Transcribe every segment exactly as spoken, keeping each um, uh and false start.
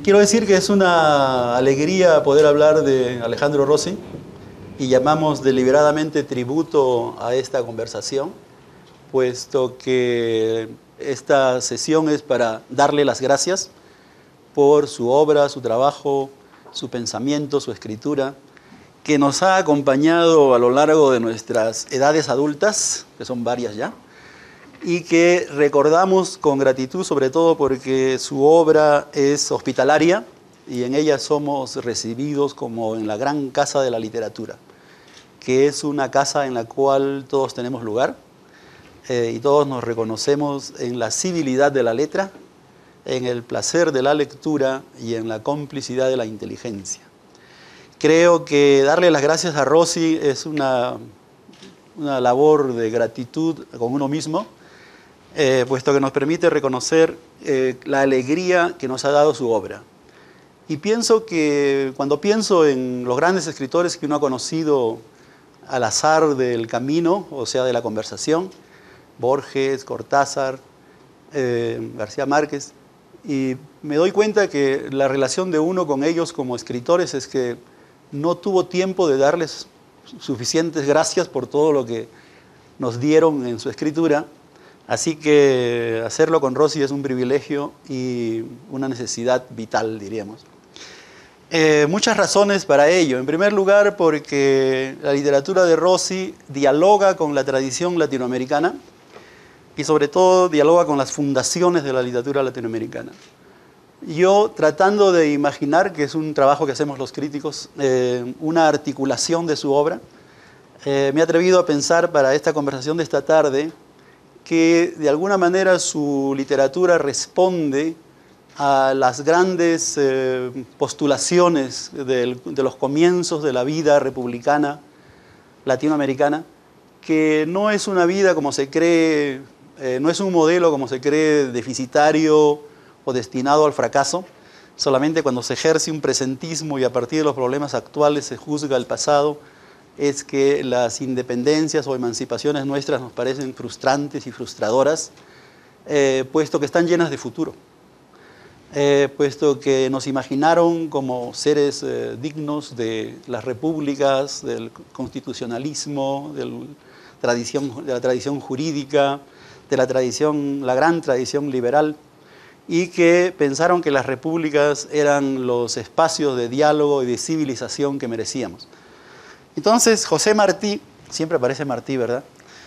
Quiero decir que es una alegría poder hablar de Alejandro Rossi y llamamos deliberadamente tributo a esta conversación, puesto que esta sesión es para darle las gracias por su obra, su trabajo, su pensamiento, su escritura, que nos ha acompañado a lo largo de nuestras edades adultas, que son varias ya, y que recordamos con gratitud, sobre todo porque su obra es hospitalaria y en ella somos recibidos como en la gran casa de la literatura, que es una casa en la cual todos tenemos lugar eh, y todos nos reconocemos en la civilidad de la letra, en el placer de la lectura y en la complicidad de la inteligencia. Creo que darle las gracias a Rossi es una, una labor de gratitud con uno mismo, Eh, puesto que nos permite reconocer eh, la alegría que nos ha dado su obra. Y pienso que cuando pienso en los grandes escritores que uno ha conocido al azar del camino, o sea, de la conversación, Borges, Cortázar, eh, García Márquez, y me doy cuenta que la relación de uno con ellos como escritores es que no tuvo tiempo de darles suficientes gracias por todo lo que nos dieron en su escritura. Así que hacerlo con Rossi es un privilegio y una necesidad vital, diríamos. Eh, muchas razones para ello. En primer lugar, porque la literatura de Rossi dialoga con la tradición latinoamericana y sobre todo dialoga con las fundaciones de la literatura latinoamericana. Yo, tratando de imaginar, que es un trabajo que hacemos los críticos, eh, una articulación de su obra, eh, me he atrevido a pensar para esta conversación de esta tarde que de alguna manera su literatura responde a las grandes eh, postulaciones del, de los comienzos de la vida republicana latinoamericana, que no es una vida como se cree, eh, no es un modelo como se cree deficitario o destinado al fracaso, solamente cuando se ejerce un presentismo y a partir de los problemas actuales se juzga el pasado, es que las independencias o emancipaciones nuestras nos parecen frustrantes y frustradoras, eh, puesto que están llenas de futuro, eh, puesto que nos imaginaron como seres eh, dignos de las repúblicas, del constitucionalismo, del tradición, de la tradición jurídica, de la tradición, la gran tradición liberal, y que pensaron que las repúblicas eran los espacios de diálogo y de civilización que merecíamos. Entonces, José Martí, siempre aparece Martí, ¿verdad?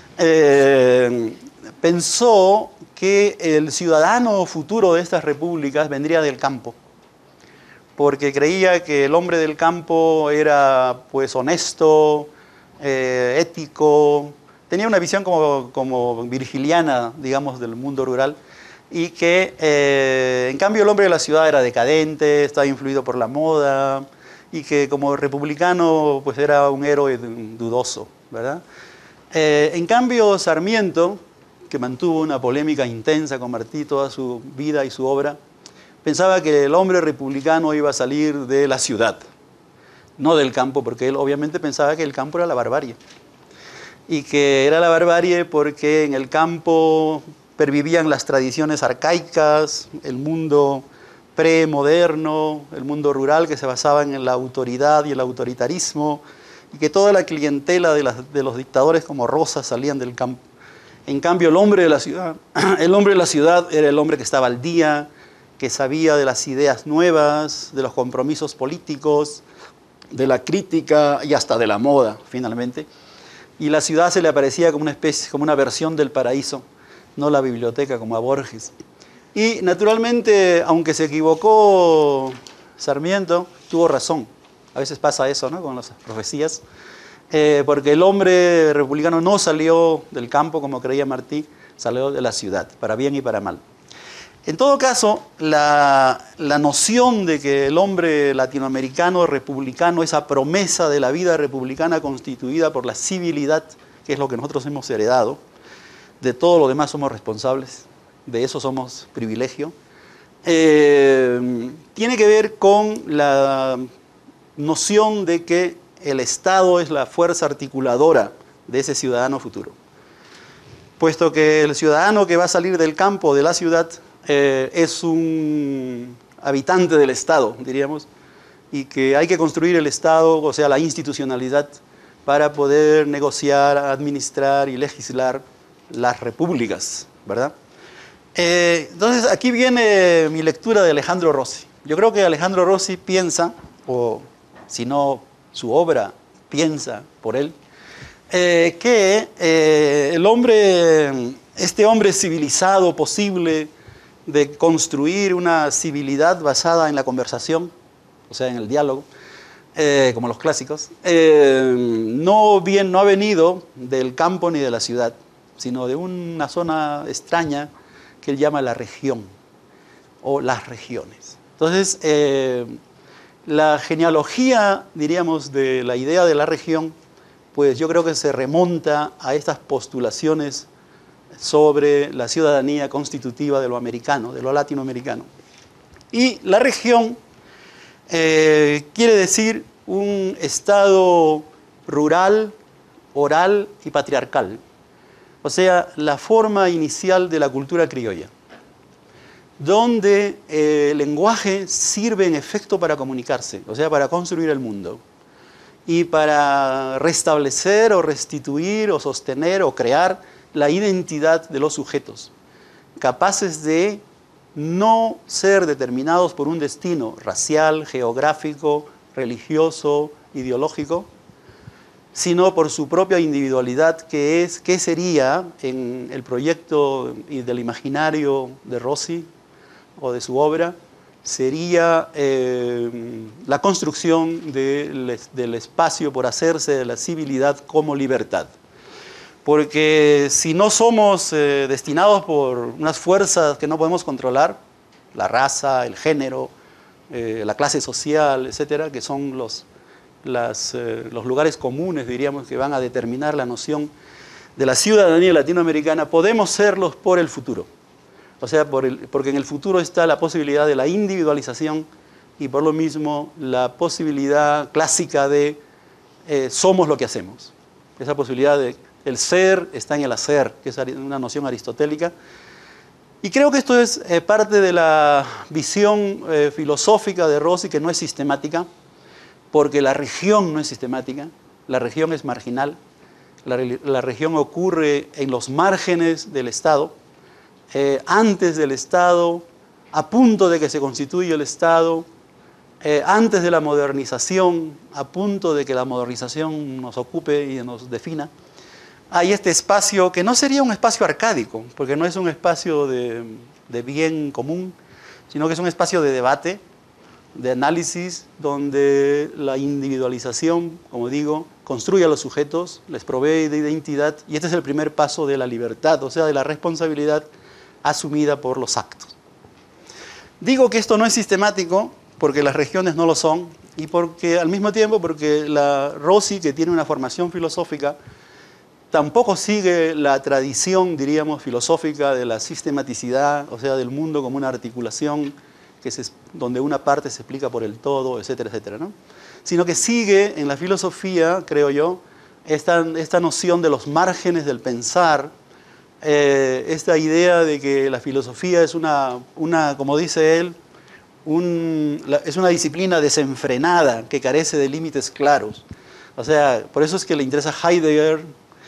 Eh, pensó que el ciudadano futuro de estas repúblicas vendría del campo, porque creía que el hombre del campo era pues honesto, eh, ético, tenía una visión como, como virgiliana, digamos, del mundo rural, y que eh, en cambio el hombre de la ciudad era decadente, estaba influido por la moda, y que como republicano pues era un héroe dudoso, ¿verdad? Eh, en cambio Sarmiento, que mantuvo una polémica intensa con Martí toda su vida y su obra, pensaba que el hombre republicano iba a salir de la ciudad, no del campo, porque él obviamente pensaba que el campo era la barbarie, y que era la barbarie porque en el campo pervivían las tradiciones arcaicas, el mundo premoderno, el mundo rural que se basaba en la autoridad y el autoritarismo, y que toda la clientela de, las, de los dictadores como Rosas salían del campo. En cambio, el hombre de la ciudad, el hombre de la ciudad era el hombre que estaba al día, que sabía de las ideas nuevas, de los compromisos políticos, de la crítica y hasta de la moda, finalmente. Y la ciudad se le aparecía como una especie, como una versión del paraíso, no la biblioteca como a Borges. Y naturalmente, aunque se equivocó Sarmiento, tuvo razón. A veces pasa eso, ¿no?, con las profecías. Eh, porque el hombre republicano no salió del campo, como creía Martí, salió de la ciudad, para bien y para mal. En todo caso, la, la noción de que el hombre latinoamericano republicano, esa promesa de la vida republicana constituida por la civilidad, que es lo que nosotros hemos heredado, de todo lo demás somos responsables, de eso somos privilegio, eh, tiene que ver con la noción de que el Estado es la fuerza articuladora de ese ciudadano futuro. Puesto que el ciudadano que va a salir del campo, de la ciudad, eh, es un habitante del Estado, diríamos, y que hay que construir el Estado, o sea, la institucionalidad, para poder negociar, administrar y legislar las repúblicas, ¿verdad? Eh, entonces, aquí viene mi lectura de Alejandro Rossi. Yo creo que Alejandro Rossi piensa, o si no, su obra piensa por él, eh, que eh, el hombre, este hombre civilizado posible de construir una civilidad basada en la conversación, o sea, en el diálogo, eh, como los clásicos, eh, no, bien, no ha venido del campo ni de la ciudad, sino de una zona extraña que él llama la región, o las regiones. Entonces, eh, la genealogía, diríamos, de la idea de la región, pues yo creo que se remonta a estas postulaciones sobre la ciudadanía constitutiva de lo americano, de lo latinoamericano. Y la región eh, quiere decir un estado rural, oral y patriarcal. O sea, la forma inicial de la cultura criolla, donde eh, el lenguaje sirve en efecto para comunicarse, o sea, para construir el mundo, y para restablecer o restituir o sostener o crear la identidad de los sujetos, capaces de no ser determinados por un destino racial, geográfico, religioso, ideológico, sino por su propia individualidad, que es, ¿qué sería en el proyecto del imaginario de Rossi o de su obra? Sería eh, la construcción de, del espacio por hacerse de la civilidad como libertad. Porque si no somos eh, destinados por unas fuerzas que no podemos controlar, la raza, el género, eh, la clase social, etcétera, que son los, las, eh, los lugares comunes, diríamos, que van a determinar la noción de la ciudadanía latinoamericana, podemos serlos por el futuro. O sea, por el, porque en el futuro está la posibilidad de la individualización y por lo mismo la posibilidad clásica de eh, somos lo que hacemos. Esa posibilidad de el ser está en el hacer, que es una noción aristotélica. Y creo que esto es eh, parte de la visión eh, filosófica de Rossi, que no es sistemática, porque la región no es sistemática, la región es marginal, la, la región ocurre en los márgenes del Estado, eh, antes del Estado, a punto de que se constituya el Estado, eh, antes de la modernización, a punto de que la modernización nos ocupe y nos defina. Hay este espacio que no sería un espacio arcádico, porque no es un espacio de, de bien común, sino que es un espacio de debate, de análisis, donde la individualización, como digo, construye a los sujetos, les provee de identidad, y este es el primer paso de la libertad, o sea, de la responsabilidad asumida por los actos. Digo que esto no es sistemático, porque las regiones no lo son, y porque al mismo tiempo, porque la Rossi, que tiene una formación filosófica, tampoco sigue la tradición, diríamos, filosófica de la sistematicidad, o sea, del mundo como una articulación que se, donde una parte se explica por el todo, etcétera, etcétera, ¿no? Sino que sigue en la filosofía, creo yo, esta, esta noción de los márgenes del pensar, eh, esta idea de que la filosofía es una, una como dice él, un, la, es una disciplina desenfrenada que carece de límites claros. O sea, por eso es que le interesa Heidegger,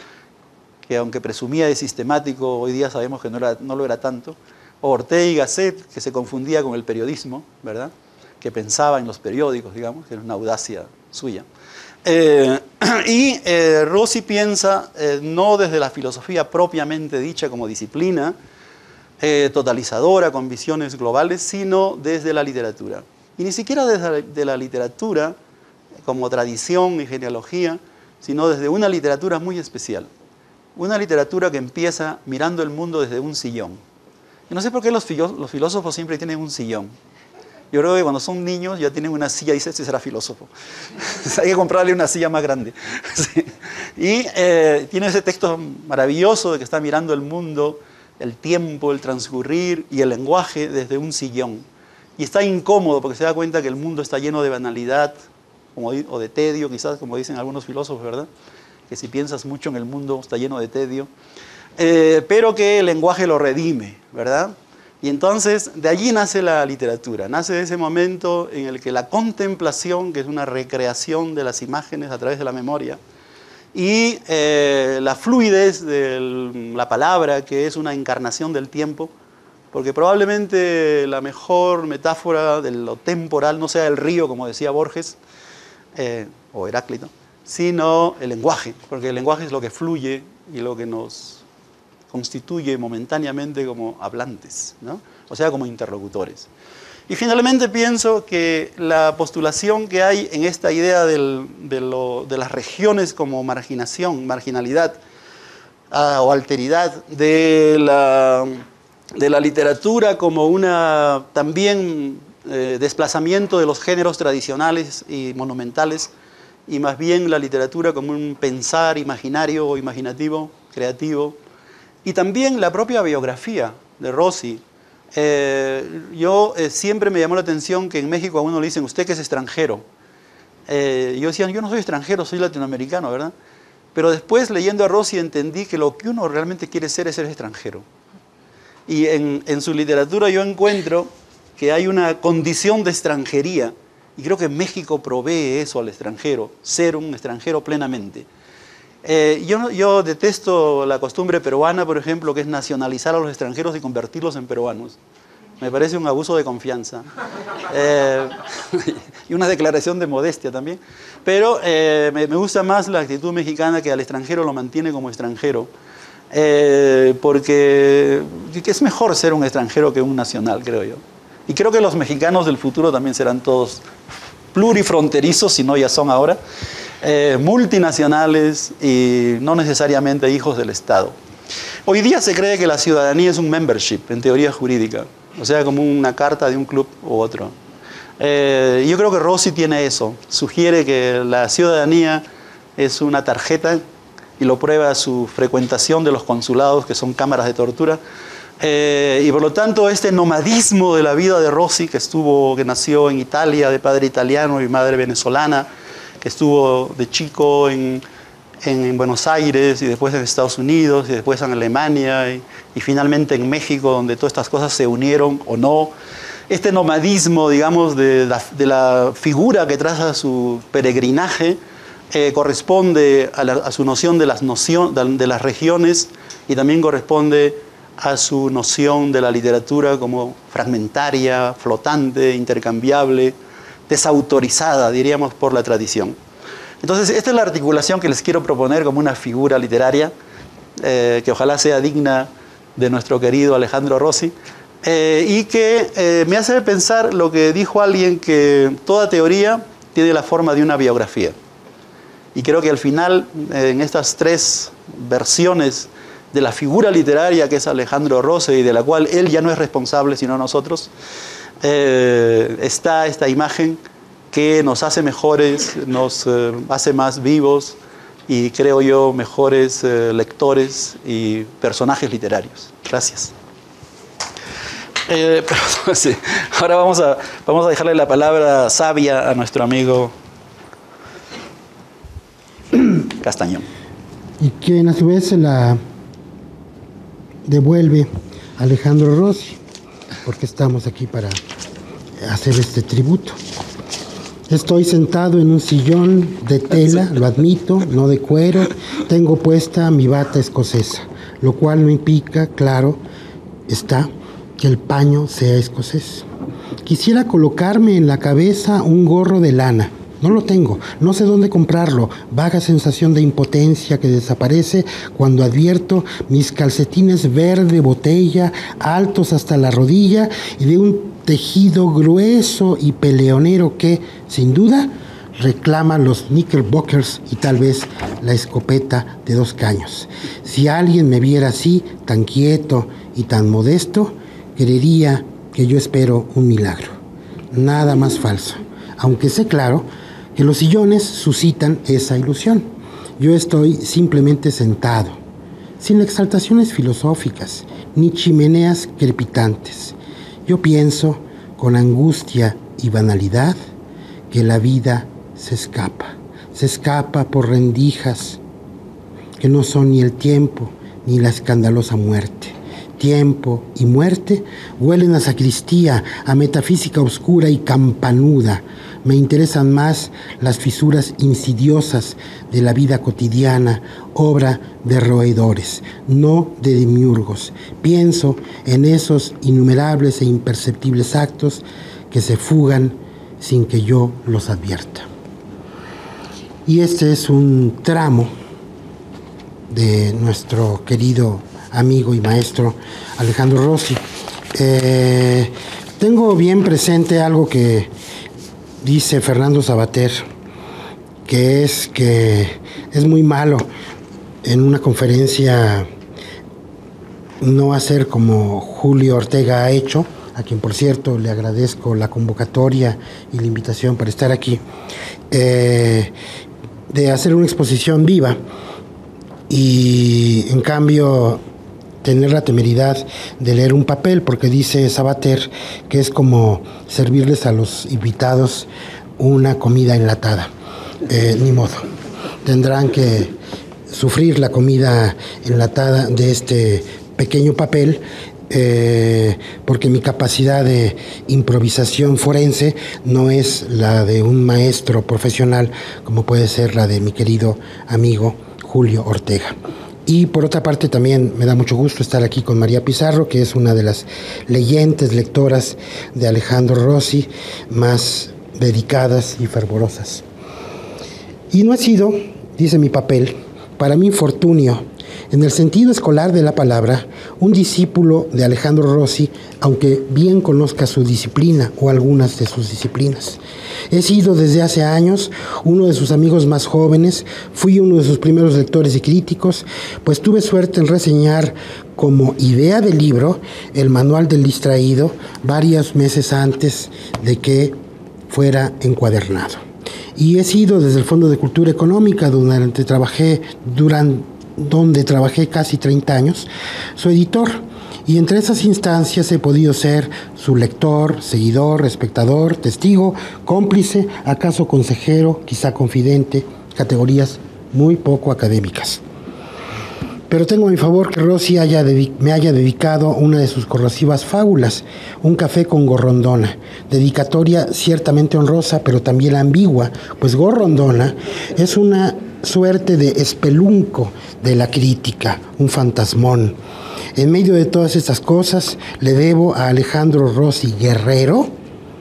que aunque presumía de sistemático, hoy día sabemos que no, era, no lo era tanto, o Ortega y Gasset, que se confundía con el periodismo, ¿verdad? Que pensaba en los periódicos, digamos, que era una audacia suya. Eh, y eh, Rossi piensa eh, no desde la filosofía propiamente dicha como disciplina eh, totalizadora con visiones globales, sino desde la literatura. Y ni siquiera desde la, de la literatura como tradición y genealogía, sino desde una literatura muy especial. Una literatura que empieza mirando el mundo desde un sillón. Y no sé por qué los, los filósofos siempre tienen un sillón. Yo creo que cuando son niños ya tienen una silla y dicen, este será filósofo. Hay que comprarle una silla más grande. Sí. Y eh, tiene ese texto maravilloso de que está mirando el mundo, el tiempo, el transcurrir y el lenguaje desde un sillón. Y está incómodo porque se da cuenta que el mundo está lleno de banalidad como, o de tedio, quizás, como dicen algunos filósofos, ¿verdad? Que si piensas mucho en el mundo está lleno de tedio. Eh, pero que el lenguaje lo redime, ¿verdad? Y entonces de allí nace la literatura, nace de ese momento en el que la contemplación, que es una recreación de las imágenes a través de la memoria, y eh, la fluidez de la palabra, que es una encarnación del tiempo, porque probablemente la mejor metáfora de lo temporal no sea el río, como decía Borges, eh, o Heráclito, sino el lenguaje, porque el lenguaje es lo que fluye y lo que nos constituye momentáneamente como hablantes, ¿no? O sea, como interlocutores. Y finalmente pienso que la postulación que hay en esta idea del, de, lo, de las regiones como marginación, marginalidad uh, o alteridad, de la, de la literatura como una también eh, desplazamiento de los géneros tradicionales y monumentales, y más bien la literatura como un pensar imaginario o imaginativo, creativo, y también la propia biografía de Rossi. Eh, yo eh, siempre me llamó la atención que en México a uno le dicen, usted que es extranjero. Eh, yo decía, yo no soy extranjero, soy latinoamericano, ¿verdad? Pero después, leyendo a Rossi, entendí que lo que uno realmente quiere ser es ser extranjero. Y en, en su literatura yo encuentro que hay una condición de extranjería, y creo que México provee eso al extranjero, ser un extranjero plenamente. Eh, yo, yo detesto la costumbre peruana, por ejemplo, que es nacionalizar a los extranjeros y convertirlos en peruanos. Me parece un abuso de confianza. Eh, y una declaración de modestia también. Pero eh, me, me gusta más la actitud mexicana, que al extranjero lo mantiene como extranjero. Eh, porque es mejor ser un extranjero que un nacional, creo yo. Y creo que los mexicanos del futuro también serán todos plurifronterizos, si no ya son ahora. Eh, multinacionales y no necesariamente hijos del Estado. Hoy día se cree que la ciudadanía es un membership en teoría jurídica, o sea, como una carta de un club u otro. Eh, yo creo que Rossi tiene eso, sugiere que la ciudadanía es una tarjeta y lo prueba su frecuentación de los consulados, que son cámaras de tortura. Eh, y por lo tanto este nomadismo de la vida de Rossi, que, estuvo, que nació en Italia de padre italiano y madre venezolana, que estuvo de chico en, en Buenos Aires y después en Estados Unidos y después en Alemania y, y finalmente en México, donde todas estas cosas se unieron o no. Este nomadismo, digamos, de la, de la figura que traza su peregrinaje eh, corresponde a, la, a su noción de las, noción, de, de las regiones, y también corresponde a su noción de la literatura como fragmentaria, flotante, intercambiable, desautorizada, diríamos, por la tradición. Entonces, esta es la articulación que les quiero proponer como una figura literaria, eh, que ojalá sea digna de nuestro querido Alejandro Rossi, eh, y que eh, me hace pensar lo que dijo alguien, que toda teoría tiene la forma de una biografía. Y creo que al final, eh, en estas tres versiones de la figura literaria que es Alejandro Rossi, y de la cual él ya no es responsable, sino nosotros, Eh, está esta imagen que nos hace mejores, nos eh, hace más vivos y, creo yo, mejores eh, lectores y personajes literarios. Gracias. Eh, pero, sí. Ahora vamos a, vamos a dejarle la palabra sabia a nuestro amigo Castañón. Y quien a su vez se la devuelve a Alejandro Rossi, porque estamos aquí para hacer este tributo. Estoy sentado en un sillón de tela, lo admito, no de cuero. Tengo puesta mi bata escocesa, lo cual no implica, claro está, que el paño sea escocés. Quisiera colocarme en la cabeza un gorro de lana. No lo tengo, no sé dónde comprarlo. Vaga sensación de impotencia que desaparece cuando advierto mis calcetines verde botella, altos hasta la rodilla, y de un tejido grueso y peleonero que, sin duda, reclama los knickerbockers y tal vez la escopeta de dos caños. Si alguien me viera así, tan quieto y tan modesto, creería que yo espero un milagro. Nada más falso. Aunque sé claro que los sillones suscitan esa ilusión. Yo estoy simplemente sentado, sin exaltaciones filosóficas, ni chimeneas crepitantes. Yo pienso, con angustia y banalidad, que la vida se escapa, se escapa por rendijas que no son ni el tiempo ni la escandalosa muerte. tiempo y muerte huelen a sacristía, a metafísica oscura y campanuda. Me interesan más las fisuras insidiosas de la vida cotidiana, obra de roedores, no de demiurgos. Pienso en esos innumerables e imperceptibles actos que se fugan sin que yo los advierta. Y este es un tramo de nuestro querido amigo y maestro Alejandro Rossi. Eh, tengo bien presente algo que dice Fernando Sabater, que es que es muy malo en una conferencia no hacer como Julio Ortega ha hecho, a quien por cierto le agradezco la convocatoria y la invitación para estar aquí, eh, de hacer una exposición viva y en cambio tener la temeridad de leer un papel, porque dice Sabater que es como servirles a los invitados una comida enlatada. Eh, ni modo, tendrán que sufrir la comida enlatada de este pequeño papel, eh, porque mi capacidad de improvisación forense no es la de un maestro profesional como puede ser la de mi querido amigo Julio Ortega. Y por otra parte también me da mucho gusto estar aquí con María Pizarro, que es una de las leyentes lectoras de Alejandro Rossi más dedicadas y fervorosas. Y no ha sido, dice mi papel, para mi infortunio, en el sentido escolar de la palabra, un discípulo de Alejandro Rossi, aunque bien conozca su disciplina o algunas de sus disciplinas. He sido desde hace años uno de sus amigos más jóvenes, fui uno de sus primeros lectores y críticos, pues tuve suerte en reseñar como idea de libro el Manual del Distraído varios meses antes de que fuera encuadernado. Y he sido desde el Fondo de Cultura Económica, donde trabajé durante donde trabajé casi treinta años, su editor, y entre esas instancias he podido ser su lector, seguidor, espectador, testigo, cómplice, acaso consejero, quizá confidente, categorías muy poco académicas. Pero tengo a mi favor que Rossi haya me haya dedicado una de sus corrosivas fábulas, Un café con Gorrondona, dedicatoria ciertamente honrosa, pero también ambigua, pues Gorrondona es una suerte de espelunco de la crítica, un fantasmón. En medio de todas estas cosas, le debo a Alejandro Rossi Guerrero,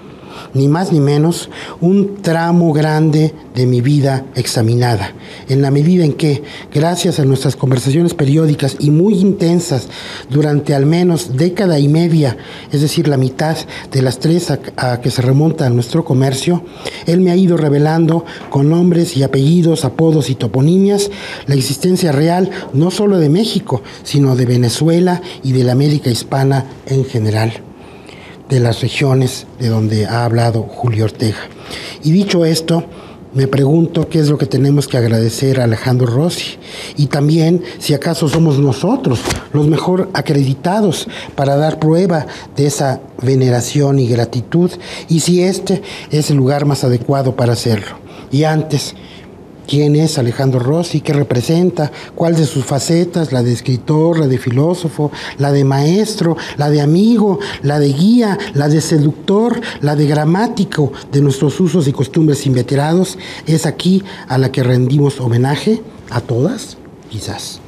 ni más ni menos, un tramo grande de mi vida examinada, en la medida en que, gracias a nuestras conversaciones periódicas y muy intensas durante al menos década y media, es decir, la mitad de las tres a, a que se remonta nuestro comercio, él me ha ido revelando con nombres y apellidos, apodos y toponimias la existencia real no solo de México, sino de Venezuela y de la América hispana en general, de las regiones de donde ha hablado Julio Ortega. Y dicho esto, me pregunto qué es lo que tenemos que agradecer a Alejandro Rossi, y también si acaso somos nosotros los mejor acreditados para dar prueba de esa veneración y gratitud, y si este es el lugar más adecuado para hacerlo. Y antes, ¿quién es Alejandro Rossi? ¿Qué representa? ¿Cuál de sus facetas? La de escritor, la de filósofo, la de maestro, la de amigo, la de guía, la de seductor, la de gramático de nuestros usos y costumbres inveterados. ¿Es aquí a la que rendimos homenaje? ¿A todas? Quizás.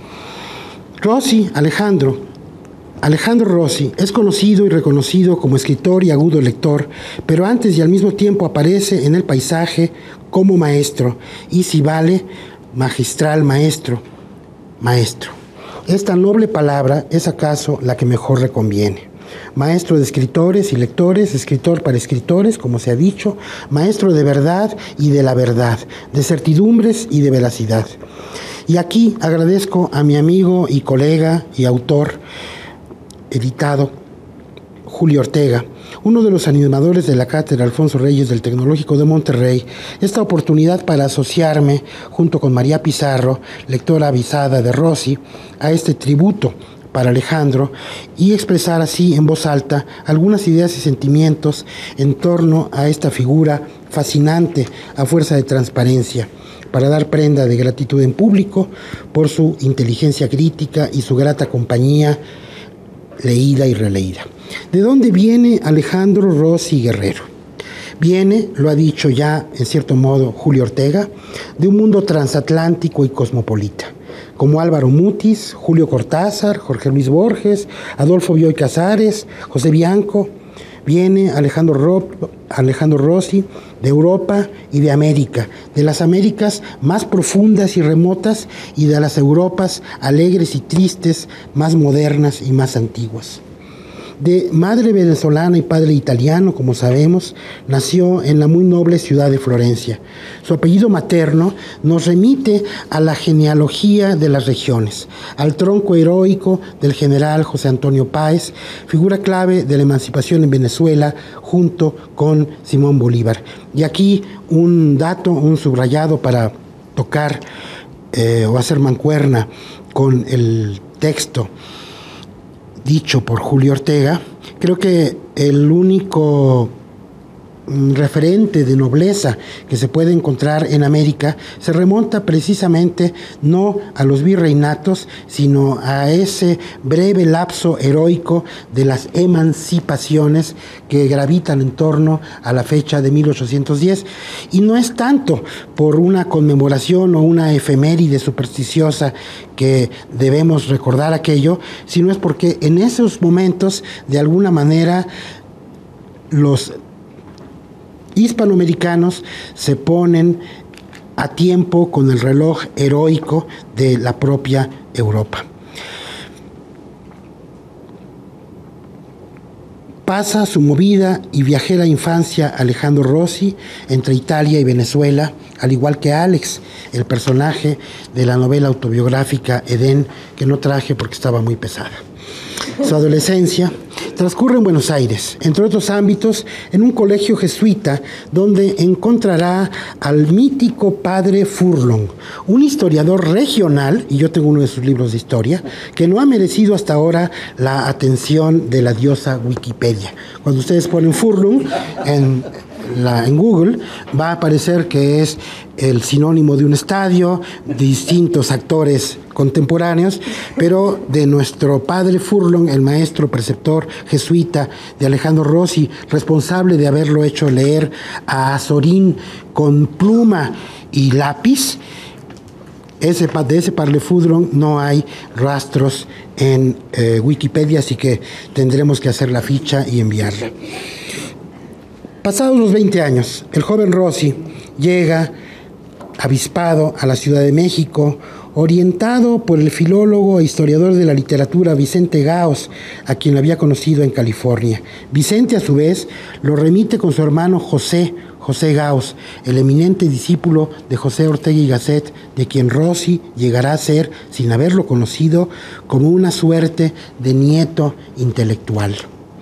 Rossi, Alejandro. Alejandro Rossi es conocido y reconocido como escritor y agudo lector, pero antes y al mismo tiempo aparece en el paisaje como maestro, y si vale, magistral maestro, maestro. Esta noble palabra es acaso la que mejor le conviene. Maestro de escritores y lectores, escritor para escritores, como se ha dicho, maestro de verdad y de la verdad, de certidumbres y de veracidad. Y aquí agradezco a mi amigo y colega y autor editado, Julio Ortega, uno de los animadores de la Cátedra Alfonso Reyes del Tecnológico de Monterrey, esta oportunidad para asociarme, junto con María Pizarro, lectora avisada de Rossi, a este tributo para Alejandro, y expresar así en voz alta algunas ideas y sentimientos en torno a esta figura fascinante a fuerza de transparencia, para dar prenda de gratitud en público por su inteligencia crítica y su grata compañía leída y releída. ¿De dónde viene Alejandro Rossi Guerrero? Viene, lo ha dicho ya en cierto modo Julio Ortega, de un mundo transatlántico y cosmopolita, como Álvaro Mutis, Julio Cortázar, Jorge Luis Borges, Adolfo Bioy Casares, José Bianco. Viene Alejandro, Ro- Alejandro Rossi de Europa y de América, de las Américas más profundas y remotas y de las Europas alegres y tristes, más modernas y más antiguas. De madre venezolana y padre italiano, como sabemos, nació en la muy noble ciudad de Florencia. Su apellido materno nos remite a la genealogía de las regiones, al tronco heroico del general José Antonio Páez, figura clave de la emancipación en Venezuela junto con Simón Bolívar. Y aquí un dato, un subrayado para tocar eh, o hacer mancuerna con el texto dicho por Julio Ortega. Creo que el único referente de nobleza que se puede encontrar en América se remonta precisamente no a los virreinatos, sino a ese breve lapso heroico de las emancipaciones que gravitan en torno a la fecha de mil ochocientos diez, y no es tanto por una conmemoración o una efeméride supersticiosa que debemos recordar aquello, sino es porque en esos momentos de alguna manera los hispanoamericanos se ponen a tiempo con el reloj heroico de la propia Europa. Pasa su movida y viajera infancia Alejandro Rossi entre Italia y Venezuela, al igual que Alex, el personaje de la novela autobiográfica Edén, que no traje porque estaba muy pesada. Su adolescencia transcurre en Buenos Aires, entre otros ámbitos, en un colegio jesuita donde encontrará al mítico padre Furlong, un historiador regional, y yo tengo uno de sus libros de historia, que no ha merecido hasta ahora la atención de la diosa Wikipedia. Cuando ustedes ponen Furlong en, la, en Google, va a aparecer que es el sinónimo de un estadio, de distintos actores contemporáneos, pero de nuestro padre Furlong, el maestro preceptor jesuita de Alejandro Rossi, responsable de haberlo hecho leer a Azorín con pluma y lápiz. Ese, de ese padre Furlong no hay rastros en eh, Wikipedia, así que tendremos que hacer la ficha y enviarla. Pasados los veinte años, el joven Rossi llega avispado a la Ciudad de México, orientado por el filólogo e historiador de la literatura Vicente Gaos, a quien había conocido en California. Vicente, a su vez, lo remite con su hermano José, José Gaos, el eminente discípulo de José Ortega y Gasset, de quien Rossi llegará a ser, sin haberlo conocido, como una suerte de nieto intelectual.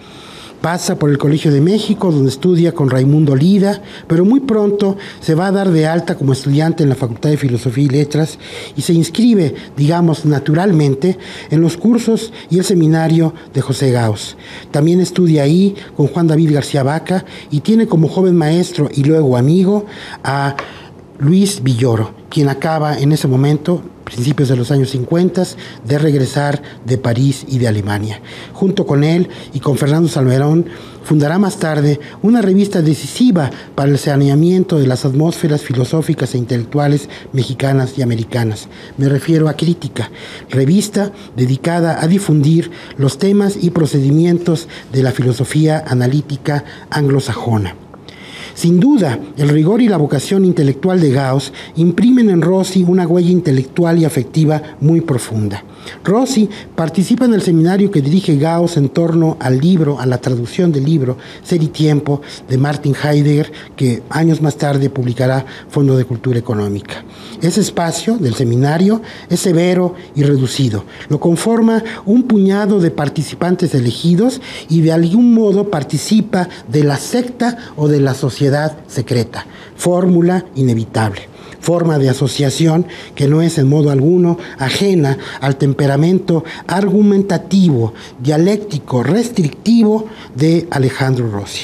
Pasa por el Colegio de México, donde estudia con Raimundo Lida, pero muy pronto se va a dar de alta como estudiante en la Facultad de Filosofía y Letras y se inscribe, digamos, naturalmente en los cursos y el seminario de José Gaos. También estudia ahí con Juan David García Vaca y tiene como joven maestro y luego amigo a Luis Villoro, quien acaba en ese momento, principios de los años cincuenta, de regresar de París y de Alemania. Junto con él y con Fernando Salmerón, fundará más tarde una revista decisiva para el saneamiento de las atmósferas filosóficas e intelectuales mexicanas y americanas. Me refiero a Crítica, revista dedicada a difundir los temas y procedimientos de la filosofía analítica anglosajona. Sin duda, el rigor y la vocación intelectual de Gaos imprimen en Rossi una huella intelectual y afectiva muy profunda. Rossi participa en el seminario que dirige Gaos en torno al libro, a la traducción del libro Ser y Tiempo de Martin Heidegger, que años más tarde publicará Fondo de Cultura Económica. Ese espacio del seminario es severo y reducido. Lo conforma un puñado de participantes elegidos y de algún modo participa de la secta o de la sociedad secreta. Fórmula inevitable. Forma de asociación que no es en modo alguno ajena al temperamento argumentativo, dialéctico, restrictivo de Alejandro Rossi.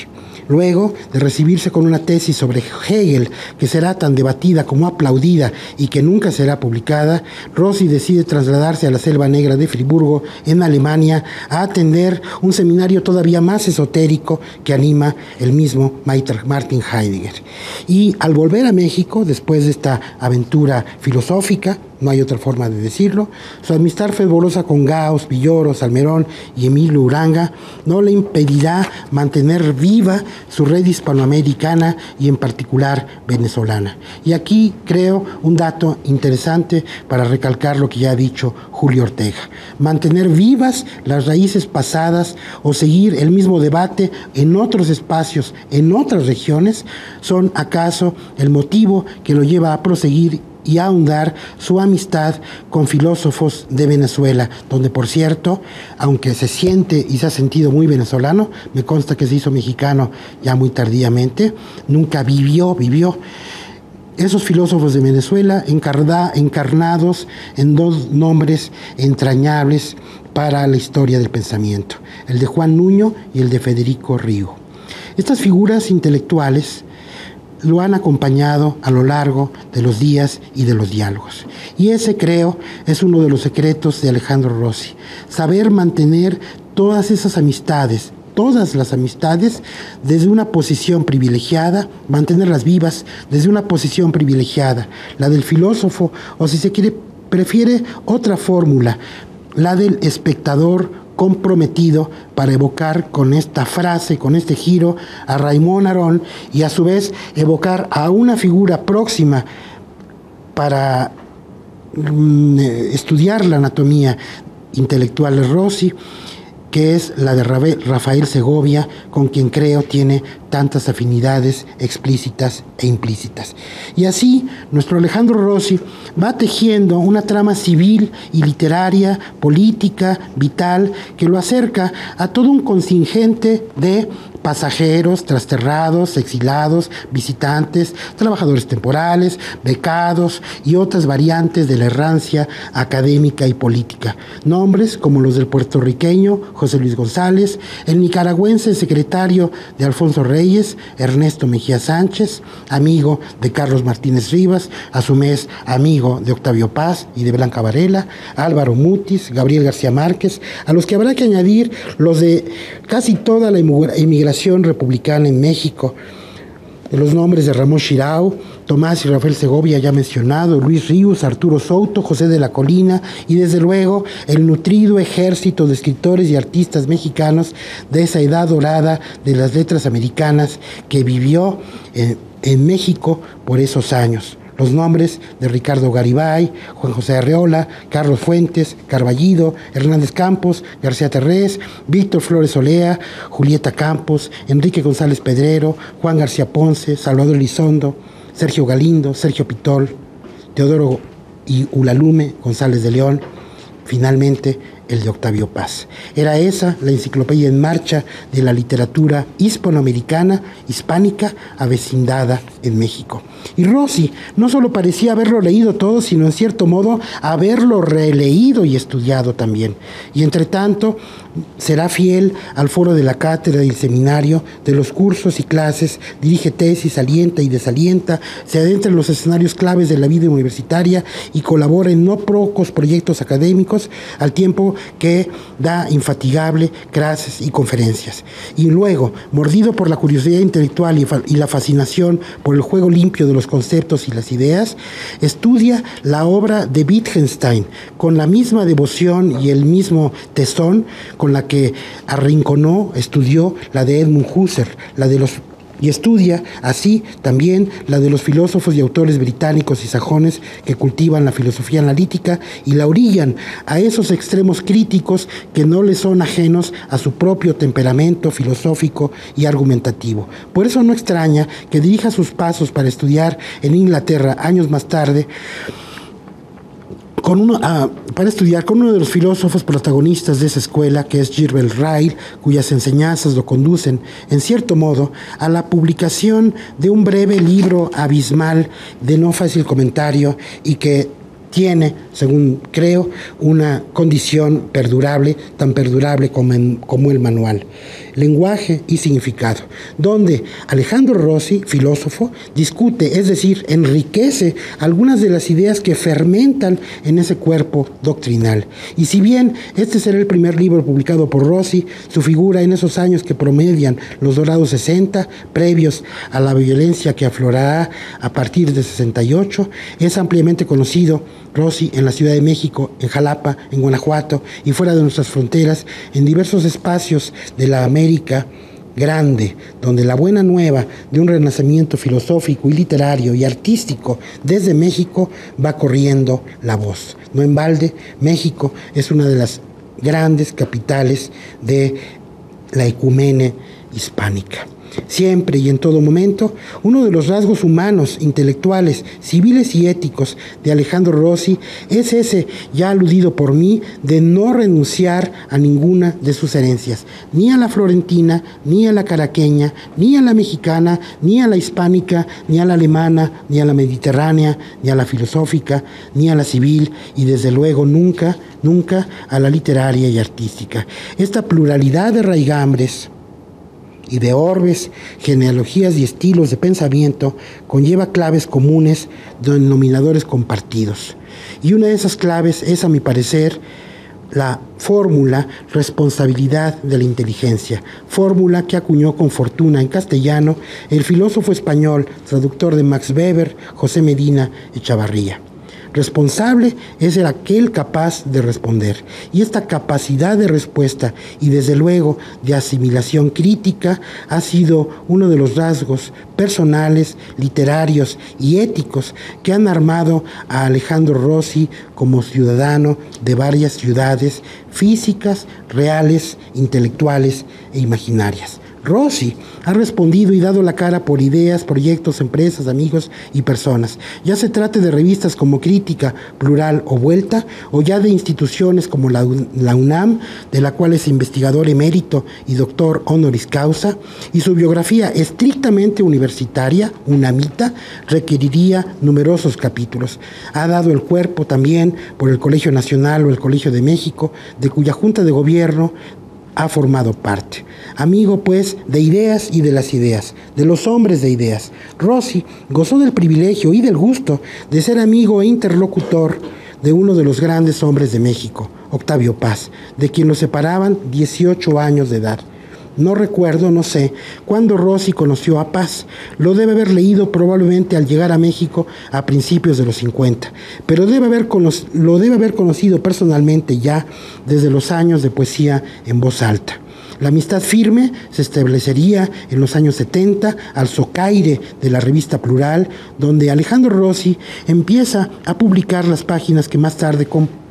Luego de recibirse con una tesis sobre Hegel, que será tan debatida como aplaudida y que nunca será publicada, Rossi decide trasladarse a la Selva Negra de Friburgo, en Alemania, a atender un seminario todavía más esotérico que anima el mismo Martin Heidegger. Y al volver a México, después de esta aventura filosófica, no hay otra forma de decirlo, su amistad fervorosa con Gauss, Villoro, Salmerón y Emilio Uranga no le impedirá mantener viva su red hispanoamericana y en particular venezolana. Y aquí creo un dato interesante para recalcar lo que ya ha dicho Julio Ortega. Mantener vivas las raíces pasadas o seguir el mismo debate en otros espacios, en otras regiones, son acaso el motivo que lo lleva a proseguir y a ahondar su amistad con filósofos de Venezuela, donde, por cierto, aunque se siente y se ha sentido muy venezolano, me consta que se hizo mexicano ya muy tardíamente, nunca vivió, vivió. Esos filósofos de Venezuela encarna, encarnados en dos nombres entrañables para la historia del pensamiento, el de Juan Nuño y el de Federico Rigo. Estas figuras intelectuales lo han acompañado a lo largo de los días y de los diálogos. Y ese, creo, es uno de los secretos de Alejandro Rossi. Saber mantener todas esas amistades, todas las amistades, desde una posición privilegiada, mantenerlas vivas desde una posición privilegiada, la del filósofo, o si se quiere, prefiere otra fórmula, la del espectador comprometido, para evocar con esta frase, con este giro, a Raymond Aron y a su vez evocar a una figura próxima para mm, estudiar la anatomía intelectual de Rossi, que es la de Rafael Segovia, con quien creo tiene tantas afinidades explícitas e implícitas. Y así, nuestro Alejandro Rossi va tejiendo una trama civil y literaria, política, vital, que lo acerca a todo un contingente de pasajeros, trasterrados, exilados, visitantes, trabajadores temporales, becados y otras variantes de la errancia académica y política. Nombres como los del puertorriqueño José Luis González, el nicaragüense secretario de Alfonso Reyes, Ernesto Mejía Sánchez, amigo de Carlos Martínez Rivas, a su vez amigo de Octavio Paz y de Blanca Varela, Álvaro Mutis, Gabriel García Márquez, a los que habrá que añadir los de casi toda la inmigración republicana en México, de los nombres de Ramón Chirao, Tomás y Rafael Segovia ya mencionado, Luis Ríos, Arturo Souto, José de la Colina y desde luego el nutrido ejército de escritores y artistas mexicanos de esa edad dorada de las letras americanas que vivió en, en México por esos años. Los nombres de Ricardo Garibay, Juan José Arreola, Carlos Fuentes, Carballido, Hernández Campos, García Terrés, Víctor Flores Olea, Julieta Campos, Enrique González Pedrero, Juan García Ponce, Salvador Elizondo, Sergio Galindo, Sergio Pitol, Teodoro y Ulalume González de León, finalmente el de Octavio Paz. Era esa la enciclopedia en marcha de la literatura hispanoamericana, hispánica, avecindada en México. Y Rossi no solo parecía haberlo leído todo, sino en cierto modo haberlo releído y estudiado también. Y entre tanto, será fiel al foro de la cátedra y el seminario, de los cursos y clases, dirige tesis, alienta y desalienta, se adentra en los escenarios claves de la vida universitaria y colabora en no pocos proyectos académicos, al tiempo que da infatigable clases y conferencias. Y luego, mordido por la curiosidad intelectual y, y la fascinación por el juego limpio de los conceptos y las ideas, estudia la obra de Wittgenstein con la misma devoción y el mismo tesón con la que arrinconó, estudió la de Edmund Husserl, la de los y estudia así también la de los filósofos y autores británicos y sajones que cultivan la filosofía analítica y la orillan a esos extremos críticos que no le son ajenos a su propio temperamento filosófico y argumentativo. Por eso no extraña que dirija sus pasos para estudiar en Inglaterra años más tarde Con uno, ah, para estudiar con uno de los filósofos protagonistas de esa escuela, que es Gilbert Ryle, cuyas enseñanzas lo conducen, en cierto modo, a la publicación de un breve libro abismal de no fácil comentario y que tiene, según creo, una condición perdurable, tan perdurable como, en, como el manual. Lenguaje y significado, donde Alejandro Rossi, filósofo, discute, es decir, enriquece algunas de las ideas que fermentan en ese cuerpo doctrinal. Y si bien este será el primer libro publicado por Rossi, su figura en esos años que promedian los dorados sesenta, previos a la violencia que aflorará a partir de sesenta y ocho, es ampliamente conocido Rossi en la Ciudad de México, en Jalapa, en Guanajuato y fuera de nuestras fronteras, en diversos espacios de la América grande, donde la buena nueva de un renacimiento filosófico y literario y artístico desde México va corriendo la voz. No en balde, México es una de las grandes capitales de la ecumene hispánica. Siempre y en todo momento, uno de los rasgos humanos, intelectuales, civiles y éticos de Alejandro Rossi es ese, ya aludido por mí, de no renunciar a ninguna de sus herencias, ni a la florentina, ni a la caraqueña, ni a la mexicana, ni a la hispánica, ni a la alemana, ni a la mediterránea, ni a la filosófica, ni a la civil, y desde luego nunca, nunca a la literaria y artística. Esta pluralidad de raigambres y de orbes, genealogías y estilos de pensamiento conlleva claves comunes, denominadores compartidos. Y una de esas claves es, a mi parecer, la fórmula responsabilidad de la inteligencia, fórmula que acuñó con fortuna en castellano el filósofo español, traductor de Max Weber, José Medina Echavarría. Responsable es el aquel capaz de responder, y esta capacidad de respuesta y desde luego de asimilación crítica ha sido uno de los rasgos personales, literarios y éticos que han armado a Alejandro Rossi como ciudadano de varias ciudades físicas, reales, intelectuales e imaginarias. Rossi ha respondido y dado la cara por ideas, proyectos, empresas, amigos y personas. Ya se trate de revistas como Crítica, Plural o Vuelta, o ya de instituciones como la, la UNAM, de la cual es investigador emérito y doctor honoris causa, y su biografía estrictamente universitaria, unamita, requeriría numerosos capítulos. Ha dado el cuerpo también por el Colegio Nacional o el Colegio de México, de cuya Junta de Gobierno ha formado parte. Amigo, pues, de ideas y de las ideas, de los hombres de ideas. Rossi gozó del privilegio y del gusto de ser amigo e interlocutor de uno de los grandes hombres de México, Octavio Paz, de quien lo separaban dieciocho años de edad. No recuerdo, no sé, cuándo Rossi conoció a Paz. Lo debe haber leído probablemente al llegar a México a principios de los cincuenta, pero debe haber cono- lo debe haber conocido personalmente ya desde los años de poesía en voz alta. La amistad firme se establecería en los años setenta al socaire de la revista Plural, donde Alejandro Rossi empieza a publicar las páginas que más tarde comp-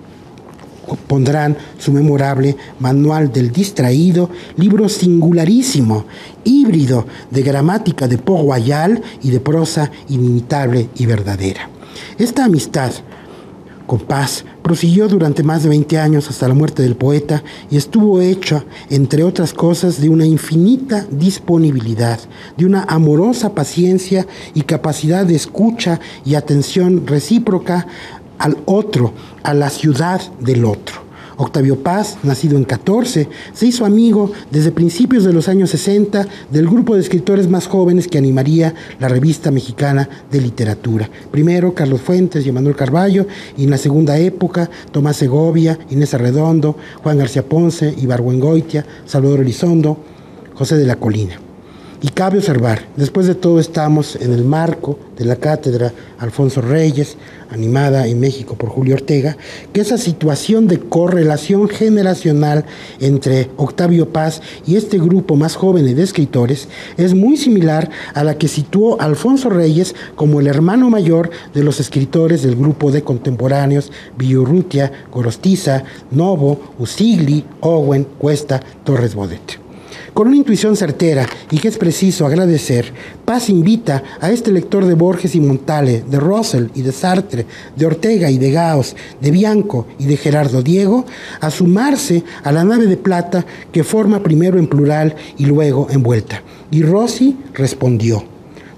pondrán su memorable Manual del Distraído, libro singularísimo, híbrido de gramática de Port Royal y de prosa inimitable y verdadera. Esta amistad con Paz prosiguió durante más de veinte años hasta la muerte del poeta y estuvo hecha, entre otras cosas, de una infinita disponibilidad, de una amorosa paciencia y capacidad de escucha y atención recíproca al otro, a la ciudad del otro. Octavio Paz, nacido en catorce, se hizo amigo desde principios de los años sesenta del grupo de escritores más jóvenes que animaría la revista mexicana de literatura. Primero Carlos Fuentes y Manuel Carballo, y en la segunda época Tomás Segovia, Inés Arredondo, Juan García Ponce, Ibargüengoitia, Salvador Elizondo, José de la Colina. Y cabe observar, después de todo estamos en el marco de la cátedra Alfonso Reyes, animada en México por Julio Ortega, que esa situación de correlación generacional entre Octavio Paz y este grupo más joven de escritores es muy similar a la que situó Alfonso Reyes como el hermano mayor de los escritores del grupo de contemporáneos Villaurrutia, Gorostiza, Novo, Usigli, Owen, Cuesta, Torres Bodet. Con una intuición certera y que es preciso agradecer, Paz invita a este lector de Borges y Montale, de Russell y de Sartre, de Ortega y de Gauss, de Bianco y de Gerardo Diego, a sumarse a la nave de plata que forma primero en plural y luego en vuelta. Y Rossi respondió: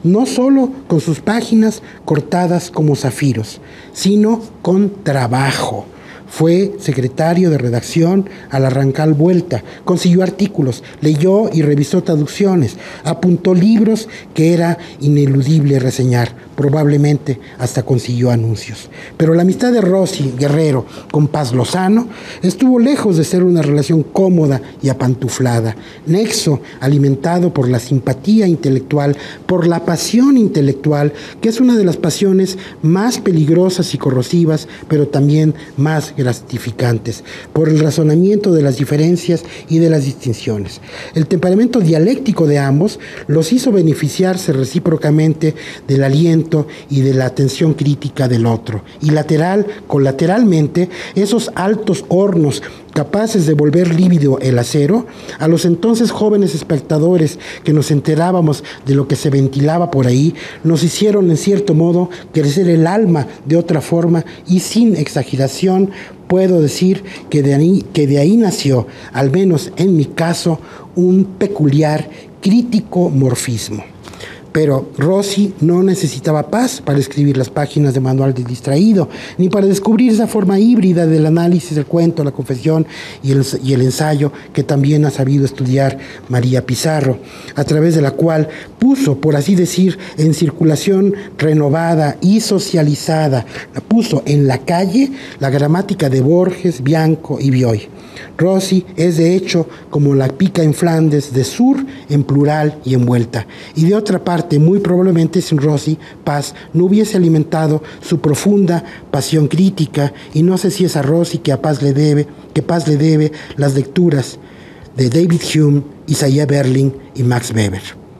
no solo con sus páginas cortadas como zafiros, sino con trabajo. Fue secretario de redacción al arrancar Vuelta, consiguió artículos, leyó y revisó traducciones, apuntó libros que era ineludible reseñar, probablemente hasta consiguió anuncios. Pero la amistad de Rossi Guerrero con Paz Lozano estuvo lejos de ser una relación cómoda y apantuflada, nexo alimentado por la simpatía intelectual, por la pasión intelectual, que es una de las pasiones más peligrosas y corrosivas, pero también más gratificantes, por el razonamiento de las diferencias y de las distinciones. El temperamento dialéctico de ambos los hizo beneficiarse recíprocamente del aliento y de la atención crítica del otro, y lateral, colateralmente, esos altos hornos capaces de volver lívido el acero, a los entonces jóvenes espectadores que nos enterábamos de lo que se ventilaba por ahí, nos hicieron en cierto modo crecer el alma de otra forma, y sin exageración puedo decir que de ahí, que de ahí nació, al menos en mi caso, un peculiar crítico morfismo. Pero Rossi no necesitaba Paz para escribir las páginas de Manual del Distraído, ni para descubrir esa forma híbrida del análisis del cuento, la confesión y el, y el ensayo que también ha sabido estudiar María Pizarro, a través de la cual puso, por así decir, en circulación renovada y socializada, puso en la calle la gramática de Borges, Bianco y Bioy. Rossi es de hecho como la pica en Flandes, de sur en plural y envuelta. Y de otra parte, muy probablemente sin Rossi, Paz no hubiese alimentado su profunda pasión crítica, y no sé si es a Rossi que a Paz le debe, que Paz le debe las lecturas de David Hume, Isaiah Berlin y Max Weber.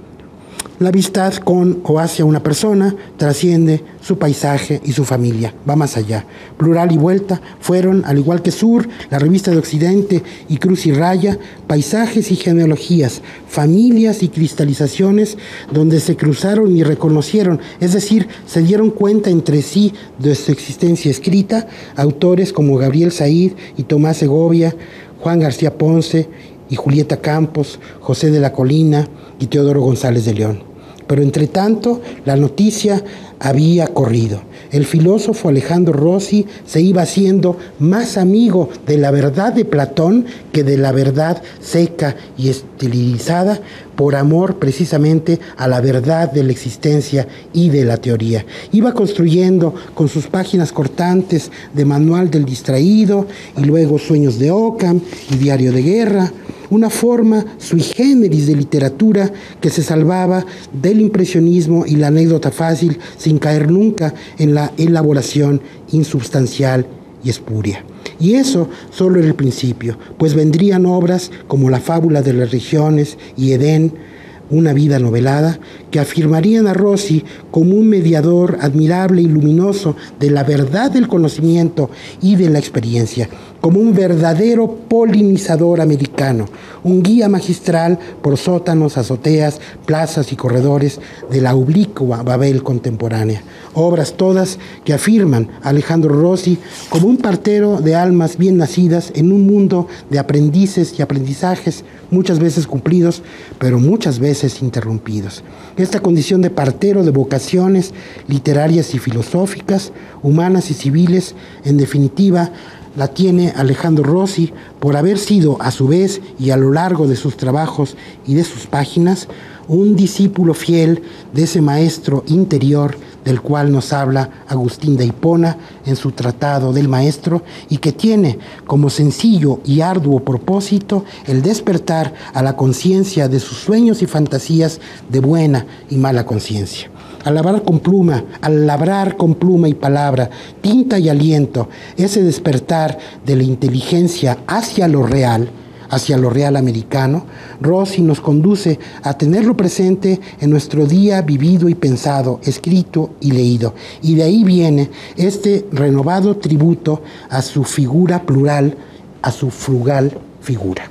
La amistad con o hacia una persona trasciende su paisaje y su familia, va más allá. Plural y Vuelta fueron, al igual que Sur, la revista de Occidente y Cruz y Raya, paisajes y genealogías, familias y cristalizaciones donde se cruzaron y reconocieron, es decir, se dieron cuenta entre sí de su existencia escrita, autores como Gabriel Said y Tomás Segovia, Juan García Ponce y Julieta Campos, José de la Colina y Teodoro González de León. Pero entre tanto, la noticia había corrido. El filósofo Alejandro Rossi se iba haciendo más amigo de la verdad de Platón que de la verdad seca y esterilizada, por amor precisamente a la verdad de la existencia y de la teoría. Iba construyendo con sus páginas cortantes de Manual del Distraído y luego Sueños de Ockham y Diario de Guerra, una forma sui generis de literatura que se salvaba del impresionismo y la anécdota fácil sin caer nunca en la elaboración insubstancial y espuria. Y eso solo era el principio, pues vendrían obras como La Fábula de las Regiones y Edén, Una vida novelada, que afirmarían a Rossi como un mediador admirable y luminoso de la verdad del conocimiento y de la experiencia, como un verdadero polinizador americano, un guía magistral por sótanos, azoteas, plazas y corredores de la oblicua Babel contemporánea. Obras todas que afirman a Alejandro Rossi como un partero de almas bien nacidas en un mundo de aprendices y aprendizajes, muchas veces cumplidos, pero muchas veces interrumpidos. Esta condición de partero de vocaciones literarias y filosóficas, humanas y civiles, en definitiva, la tiene Alejandro Rossi por haber sido, a su vez y a lo largo de sus trabajos y de sus páginas, un discípulo fiel de ese maestro interior del cual nos habla Agustín de Hipona en su Tratado del Maestro, y que tiene como sencillo y arduo propósito el despertar a la conciencia de sus sueños y fantasías de buena y mala conciencia. Al labrar con pluma, al labrar con pluma y palabra, tinta y aliento, ese despertar de la inteligencia hacia lo real, hacia lo real americano, Rossi nos conduce a tenerlo presente en nuestro día vivido y pensado, escrito y leído. Y de ahí viene este renovado tributo a su figura plural, a su frugal figura.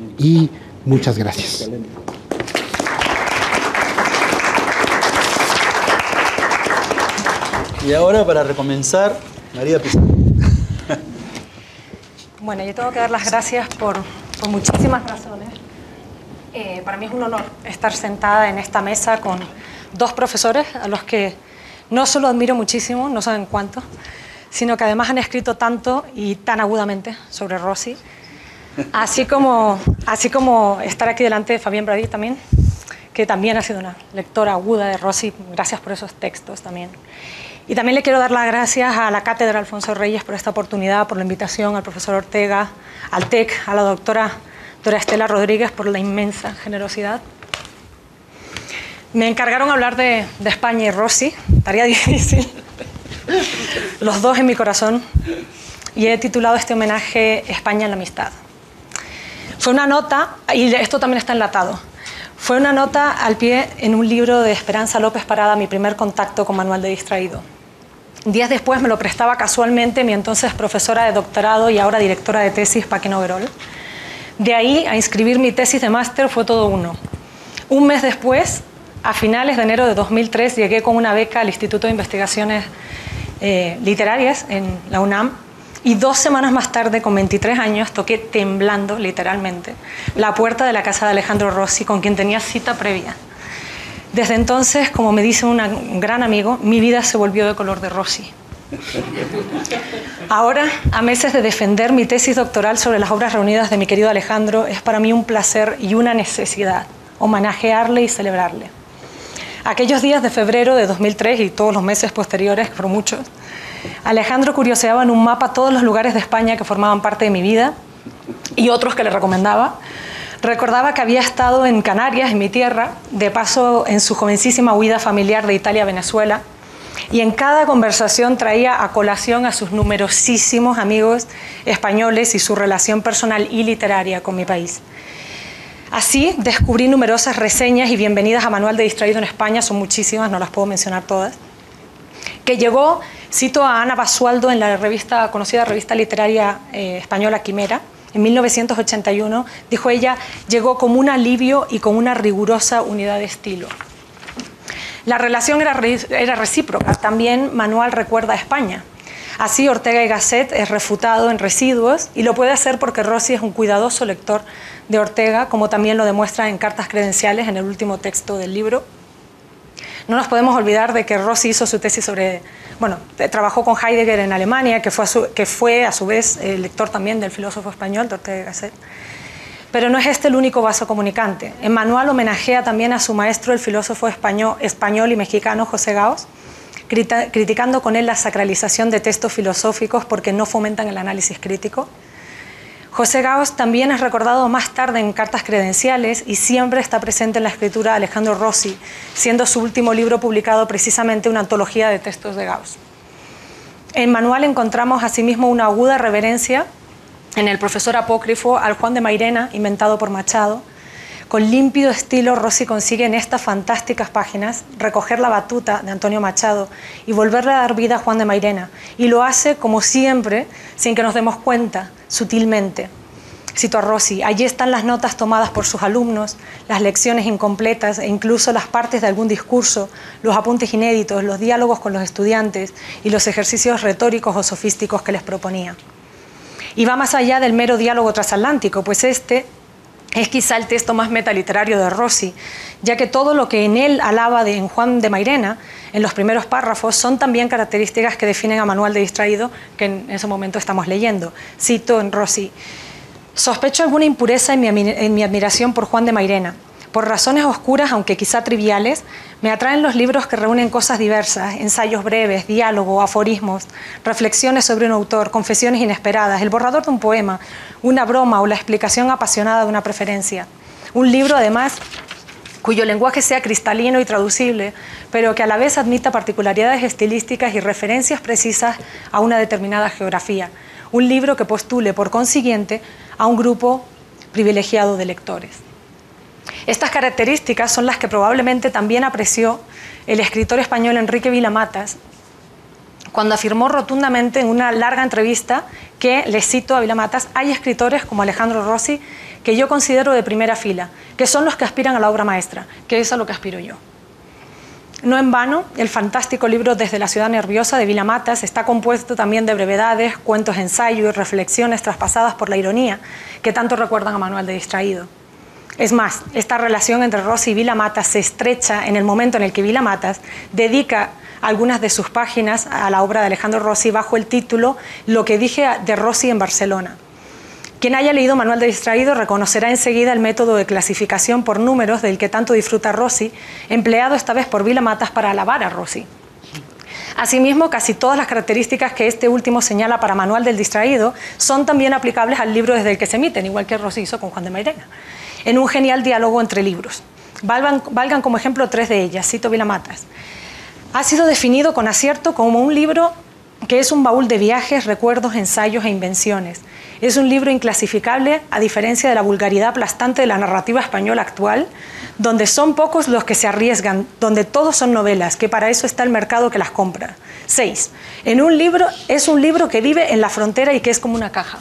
Y muchas gracias. Y ahora, para recomenzar, María Pizarro. Bueno, yo tengo que dar las gracias por, por muchísimas razones. Eh, para mí es un honor estar sentada en esta mesa con, dos profesores a los que no solo admiro muchísimo, no saben cuánto, sino que además han escrito tanto y tan agudamente sobre Rossi, así como, así como estar aquí delante de Fabienne Brady también, que también ha sido una lectora aguda de Rossi. Gracias por esos textos también. Y también le quiero dar las gracias a la Cátedra Alfonso Reyes por esta oportunidad, por la invitación, al profesor Ortega, al T E C, a la doctora Dora Estela Rodríguez por la inmensa generosidad. Me encargaron hablar de, de España y Rossi, tarea difícil, los dos en mi corazón, y he titulado este homenaje España en la amistad. Fue una nota, y esto también está enlatado, fue una nota al pie en un libro de Esperanza López Parada, mi primer contacto con Manual de Distraído. Días después me lo prestaba casualmente mi entonces profesora de doctorado y ahora directora de tesis, Paqui Noguerol. De ahí a inscribir mi tesis de máster fue todo uno. Un mes después, a finales de enero de dos mil tres, llegué con una beca al Instituto de Investigaciones eh, Literarias en la UNAM, y dos semanas más tarde, con veintitrés años, toqué temblando, literalmente, la puerta de la casa de Alejandro Rossi, con quien tenía cita previa. Desde entonces, como me dice una, un gran amigo, mi vida se volvió de color de Rossi. Ahora, a meses de defender mi tesis doctoral sobre las obras reunidas de mi querido Alejandro, es para mí un placer y una necesidad homenajearle y celebrarle. Aquellos días de febrero de dos mil tres y todos los meses posteriores, que fueron muchos, Alejandro curioseaba en un mapa todos los lugares de España que formaban parte de mi vida y otros que le recomendaba. Recordaba que había estado en Canarias, en mi tierra, de paso en su jovencísima huida familiar de Italia a Venezuela, y en cada conversación traía a colación a sus numerosísimos amigos españoles y su relación personal y literaria con mi país. Así descubrí numerosas reseñas y bienvenidas a Manual de Distraído en España, son muchísimas, no las puedo mencionar todas, que llegó, cito a Ana Basualdo en la revista, conocida revista literaria eh, española Quimera, en mil novecientos ochenta y uno, dijo ella, llegó como un alivio y con una rigurosa unidad de estilo. La relación era, era recíproca, también Manual recuerda a España. Así Ortega y Gasset es refutado en Residuos y lo puede hacer porque Rossi es un cuidadoso lector de Ortega, como también lo demuestra en Cartas Credenciales, en el último texto del libro. No nos podemos olvidar de que Rossi hizo su tesis sobre, bueno, trabajó con Heidegger en Alemania, que fue a su, que fue a su vez el lector también del filósofo español, de Ortega y Gasset. Pero no es este el único vaso comunicante. En Manual homenajea también a su maestro, el filósofo español, español y mexicano José Gaos, criticando con él la sacralización de textos filosóficos porque no fomentan el análisis crítico. José Gaos también es recordado más tarde en Cartas Credenciales y siempre está presente en la escritura de Alejandro Rossi, siendo su último libro publicado precisamente una antología de textos de Gaos. En Manual encontramos asimismo una aguda reverencia en el profesor apócrifo al Juan de Mairena, inventado por Machado. Con límpido estilo, Rossi consigue en estas fantásticas páginas recoger la batuta de Antonio Machado y volverle a dar vida a Juan de Mairena. Y lo hace, como siempre, sin que nos demos cuenta, sutilmente. Cito a Rossi, allí están las notas tomadas por sus alumnos, las lecciones incompletas e incluso las partes de algún discurso, los apuntes inéditos, los diálogos con los estudiantes y los ejercicios retóricos o sofísticos que les proponía. Y va más allá del mero diálogo transatlántico, pues este es quizá el texto más metaliterario de Rossi, ya que todo lo que en él alaba de en Juan de Mairena, en los primeros párrafos, son también características que definen a Manual de Distraído, que en ese momento estamos leyendo. Cito en Rossi, sospecho alguna impureza en mi, en mi admiración por Juan de Mairena. Por razones oscuras, aunque quizá triviales, me atraen los libros que reúnen cosas diversas, ensayos breves, diálogo, aforismos, reflexiones sobre un autor, confesiones inesperadas, el borrador de un poema, una broma o la explicación apasionada de una preferencia. Un libro, además, cuyo lenguaje sea cristalino y traducible, pero que a la vez admita particularidades estilísticas y referencias precisas a una determinada geografía. Un libro que postule, por consiguiente, a un grupo privilegiado de lectores. Estas características son las que probablemente también apreció el escritor español Enrique Vila-Matas cuando afirmó rotundamente en una larga entrevista que, le cito a Vila-Matas, hay escritores como Alejandro Rossi que yo considero de primera fila, que son los que aspiran a la obra maestra, que es a lo que aspiro yo. No en vano, el fantástico libro Desde la ciudad nerviosa de Vila-Matas está compuesto también de brevedades, cuentos, ensayo y reflexiones traspasadas por la ironía que tanto recuerdan a Manual de Distraído. Es más, esta relación entre Rossi y Vila Matas se estrecha en el momento en el que Vila Matas dedica algunas de sus páginas a la obra de Alejandro Rossi bajo el título Lo que dije de Rossi en Barcelona. Quien haya leído Manual de Distraído reconocerá enseguida el método de clasificación por números del que tanto disfruta Rossi, empleado esta vez por Vila Matas para alabar a Rossi. Asimismo, casi todas las características que este último señala para Manual del Distraído son también aplicables al libro desde el que se emiten, igual que Rossi hizo con Juan de Mairena, en un genial diálogo entre libros. Valgan, valgan como ejemplo tres de ellas, cito Vila Matas. Ha sido definido con acierto como un libro que es un baúl de viajes, recuerdos, ensayos e invenciones. Es un libro inclasificable, a diferencia de la vulgaridad aplastante de la narrativa española actual, donde son pocos los que se arriesgan, donde todos son novelas, que para eso está el mercado que las compra. Seis. En un libro, es un libro que vive en la frontera y que es como una caja.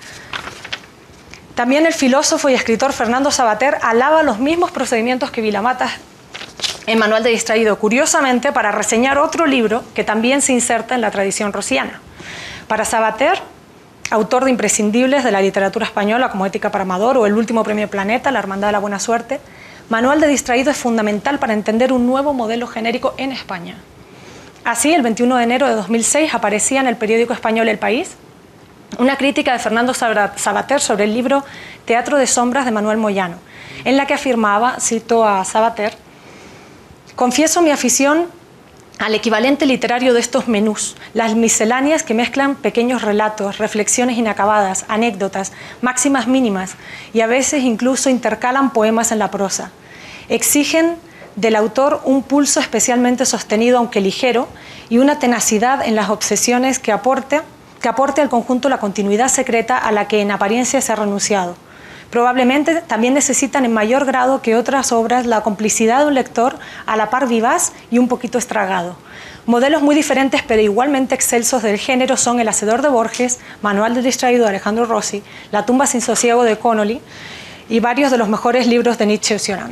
También el filósofo y escritor Fernando Savater alaba los mismos procedimientos que Vila Matas en Manual de Distraído, curiosamente para reseñar otro libro que también se inserta en la tradición rosiana. Para Savater, autor de imprescindibles de la literatura española como Ética para Amador o el último premio Planeta, La Hermandad de la Buena Suerte, Manual de Distraído es fundamental para entender un nuevo modelo genérico en España. Así, el veintiuno de enero de dos mil seis aparecía en el periódico español El País una crítica de Fernando Savater sobre el libro Teatro de Sombras de Manuel Moyano, en la que afirmaba, cito a Savater, confieso mi afición al equivalente literario de estos menús, las misceláneas que mezclan pequeños relatos, reflexiones inacabadas, anécdotas, máximas mínimas y a veces incluso intercalan poemas en la prosa. Exigen del autor un pulso especialmente sostenido, aunque ligero, y una tenacidad en las obsesiones que aporte, que aporte al conjunto la continuidad secreta a la que en apariencia se ha renunciado. Probablemente también necesitan en mayor grado que otras obras la complicidad de un lector a la par vivaz y un poquito estragado. Modelos muy diferentes pero igualmente excelsos del género son El Hacedor de Borges, Manual del Distraído de Alejandro Rossi, La tumba sin sosiego de Connolly y varios de los mejores libros de Nietzsche y Cioran.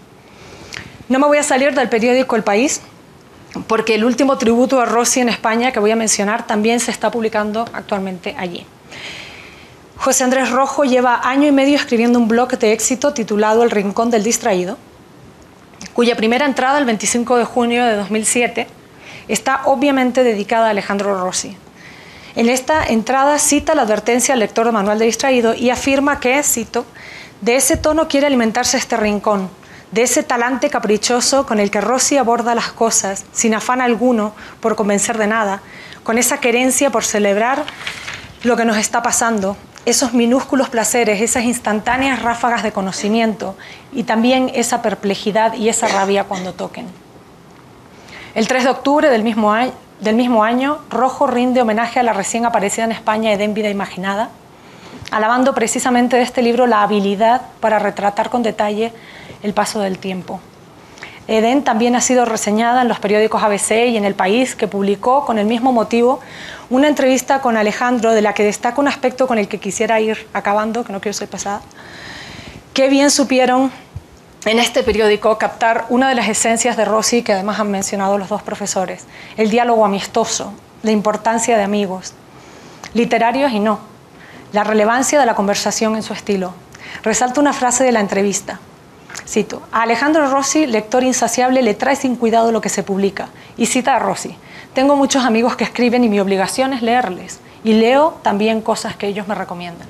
No me voy a salir del periódico El País, porque el último tributo a Rossi en España que voy a mencionar también se está publicando actualmente allí. José Andrés Rojo lleva año y medio escribiendo un blog de éxito titulado El Rincón del Distraído, cuya primera entrada, el veinticinco de junio de dos mil siete, está obviamente dedicada a Alejandro Rossi. En esta entrada cita la advertencia al lector de Manual de Distraído y afirma que, cito, de ese tono quiere alimentarse este rincón, de ese talante caprichoso con el que Rossi aborda las cosas, sin afán alguno por convencer de nada, con esa querencia por celebrar lo que nos está pasando, esos minúsculos placeres, esas instantáneas ráfagas de conocimiento y también esa perplejidad y esa rabia cuando toquen. El tres de octubre del mismo año, del mismo año Rojo rinde homenaje a la recién aparecida en España Edén Vida Imaginada, alabando precisamente de este libro la habilidad para retratar con detalle el paso del tiempo. Edén también ha sido reseñada en los periódicos A B C y en El País, que publicó con el mismo motivo una entrevista con Alejandro, de la que destaca un aspecto con el que quisiera ir acabando, que no quiero ser pesada. Qué bien supieron en este periódico captar una de las esencias de Rossi, que además han mencionado los dos profesores: el diálogo amistoso, la importancia de amigos, literarios y no, la relevancia de la conversación en su estilo. Resalta una frase de la entrevista. Cito, a Alejandro Rossi, lector insaciable, le trae sin cuidado lo que se publica. Y cita a Rossi, tengo muchos amigos que escriben y mi obligación es leerles. Y leo también cosas que ellos me recomiendan.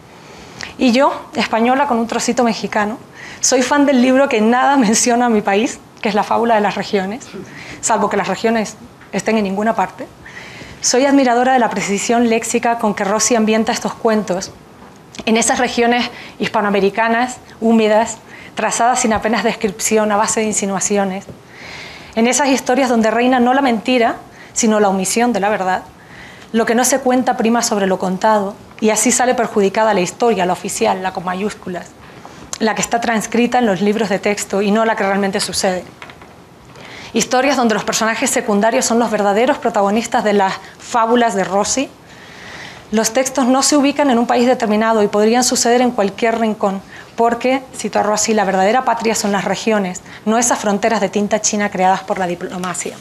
Y yo, española con un trocito mexicano, soy fan del libro que nada menciona a mi país, que es La fábula de las regiones, salvo que las regiones estén en ninguna parte. Soy admiradora de la precisión léxica con que Rossi ambienta estos cuentos en esas regiones hispanoamericanas, húmedas, trazadas sin apenas descripción, a base de insinuaciones. En esas historias donde reina no la mentira, sino la omisión de la verdad, lo que no se cuenta prima sobre lo contado, y así sale perjudicada la historia, la oficial, la con mayúsculas, la que está transcrita en los libros de texto y no la que realmente sucede. Historias donde los personajes secundarios son los verdaderos protagonistas de las fábulas de Rossi. Los textos no se ubican en un país determinado y podrían suceder en cualquier rincón, porque, cito a Rossi, la verdadera patria son las regiones, no esas fronteras de tinta china creadas por la diplomacia.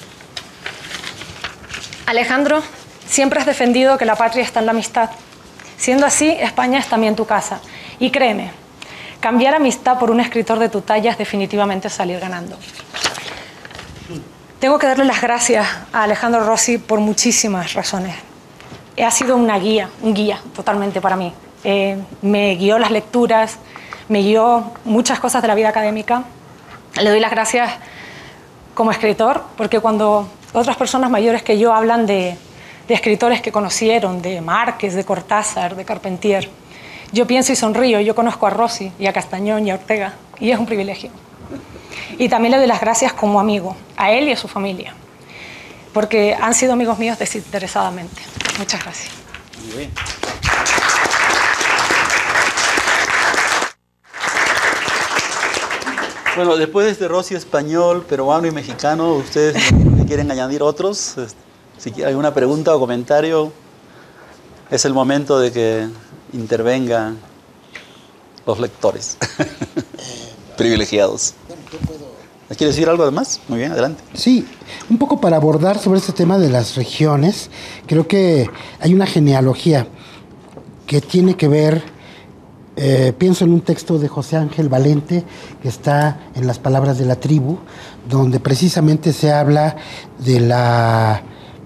Alejandro, siempre has defendido que la patria está en la amistad. Siendo así, España es también tu casa. Y créeme, Cambiar amistad por un escritor de tu talla es definitivamente salir ganando. Tengo que darle las gracias a Alejandro Rossi por muchísimas razones. Ha sido una guía, un guía totalmente para mí. Eh, me guió las lecturas, me guió muchas cosas de la vida académica. Le doy las gracias como escritor, porque cuando otras personas mayores que yo hablan de, de escritores que conocieron, de Márquez, de Cortázar, de Carpentier, yo pienso y sonrío. Yo conozco a Rossi y a Castañón y a Ortega, y es un privilegio. Y también le doy las gracias como amigo, a él y a su familia, porque han sido amigos míos desinteresadamente. Muchas gracias. Muy bien. Bueno, después de este Rossi español, peruano y mexicano, ¿ustedes quieren añadir otros? Si hay alguna pregunta o comentario, es el momento de que intervengan los lectores privilegiados. ¿Quiere decir algo además? Muy bien, adelante. Sí, un poco para abordar sobre este tema de las regiones, creo que hay una genealogía que tiene que ver, eh, pienso en un texto de José Ángel Valente, que está en Las Palabras de la Tribu, donde precisamente se habla de la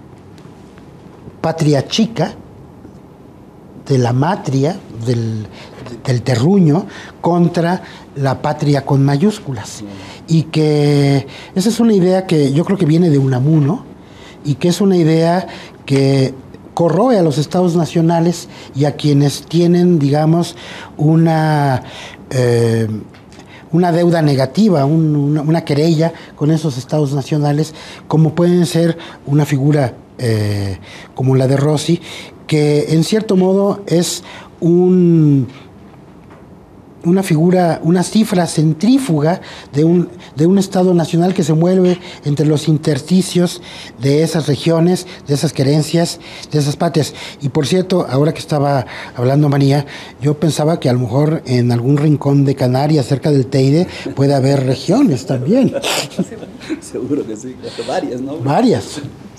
patria chica, de la matria, del, del terruño, contra la patria con mayúsculas. Y que esa es una idea que yo creo que viene de Unamuno, y que es una idea que corroe a los estados nacionales y a quienes tienen, digamos, una, eh, una deuda negativa, un, una, una querella con esos estados nacionales, como pueden ser una figura eh, como la de Rossi, que en cierto modo es un, una figura, una cifra centrífuga de un, de un Estado nacional que se mueve entre los intersticios de esas regiones, de esas querencias, de esas patrias. Y por cierto, ahora que estaba hablando María, yo pensaba que a lo mejor en algún rincón de Canarias, cerca del Teide, puede haber regiones también. Seguro que sí, varias, ¿no? Varias.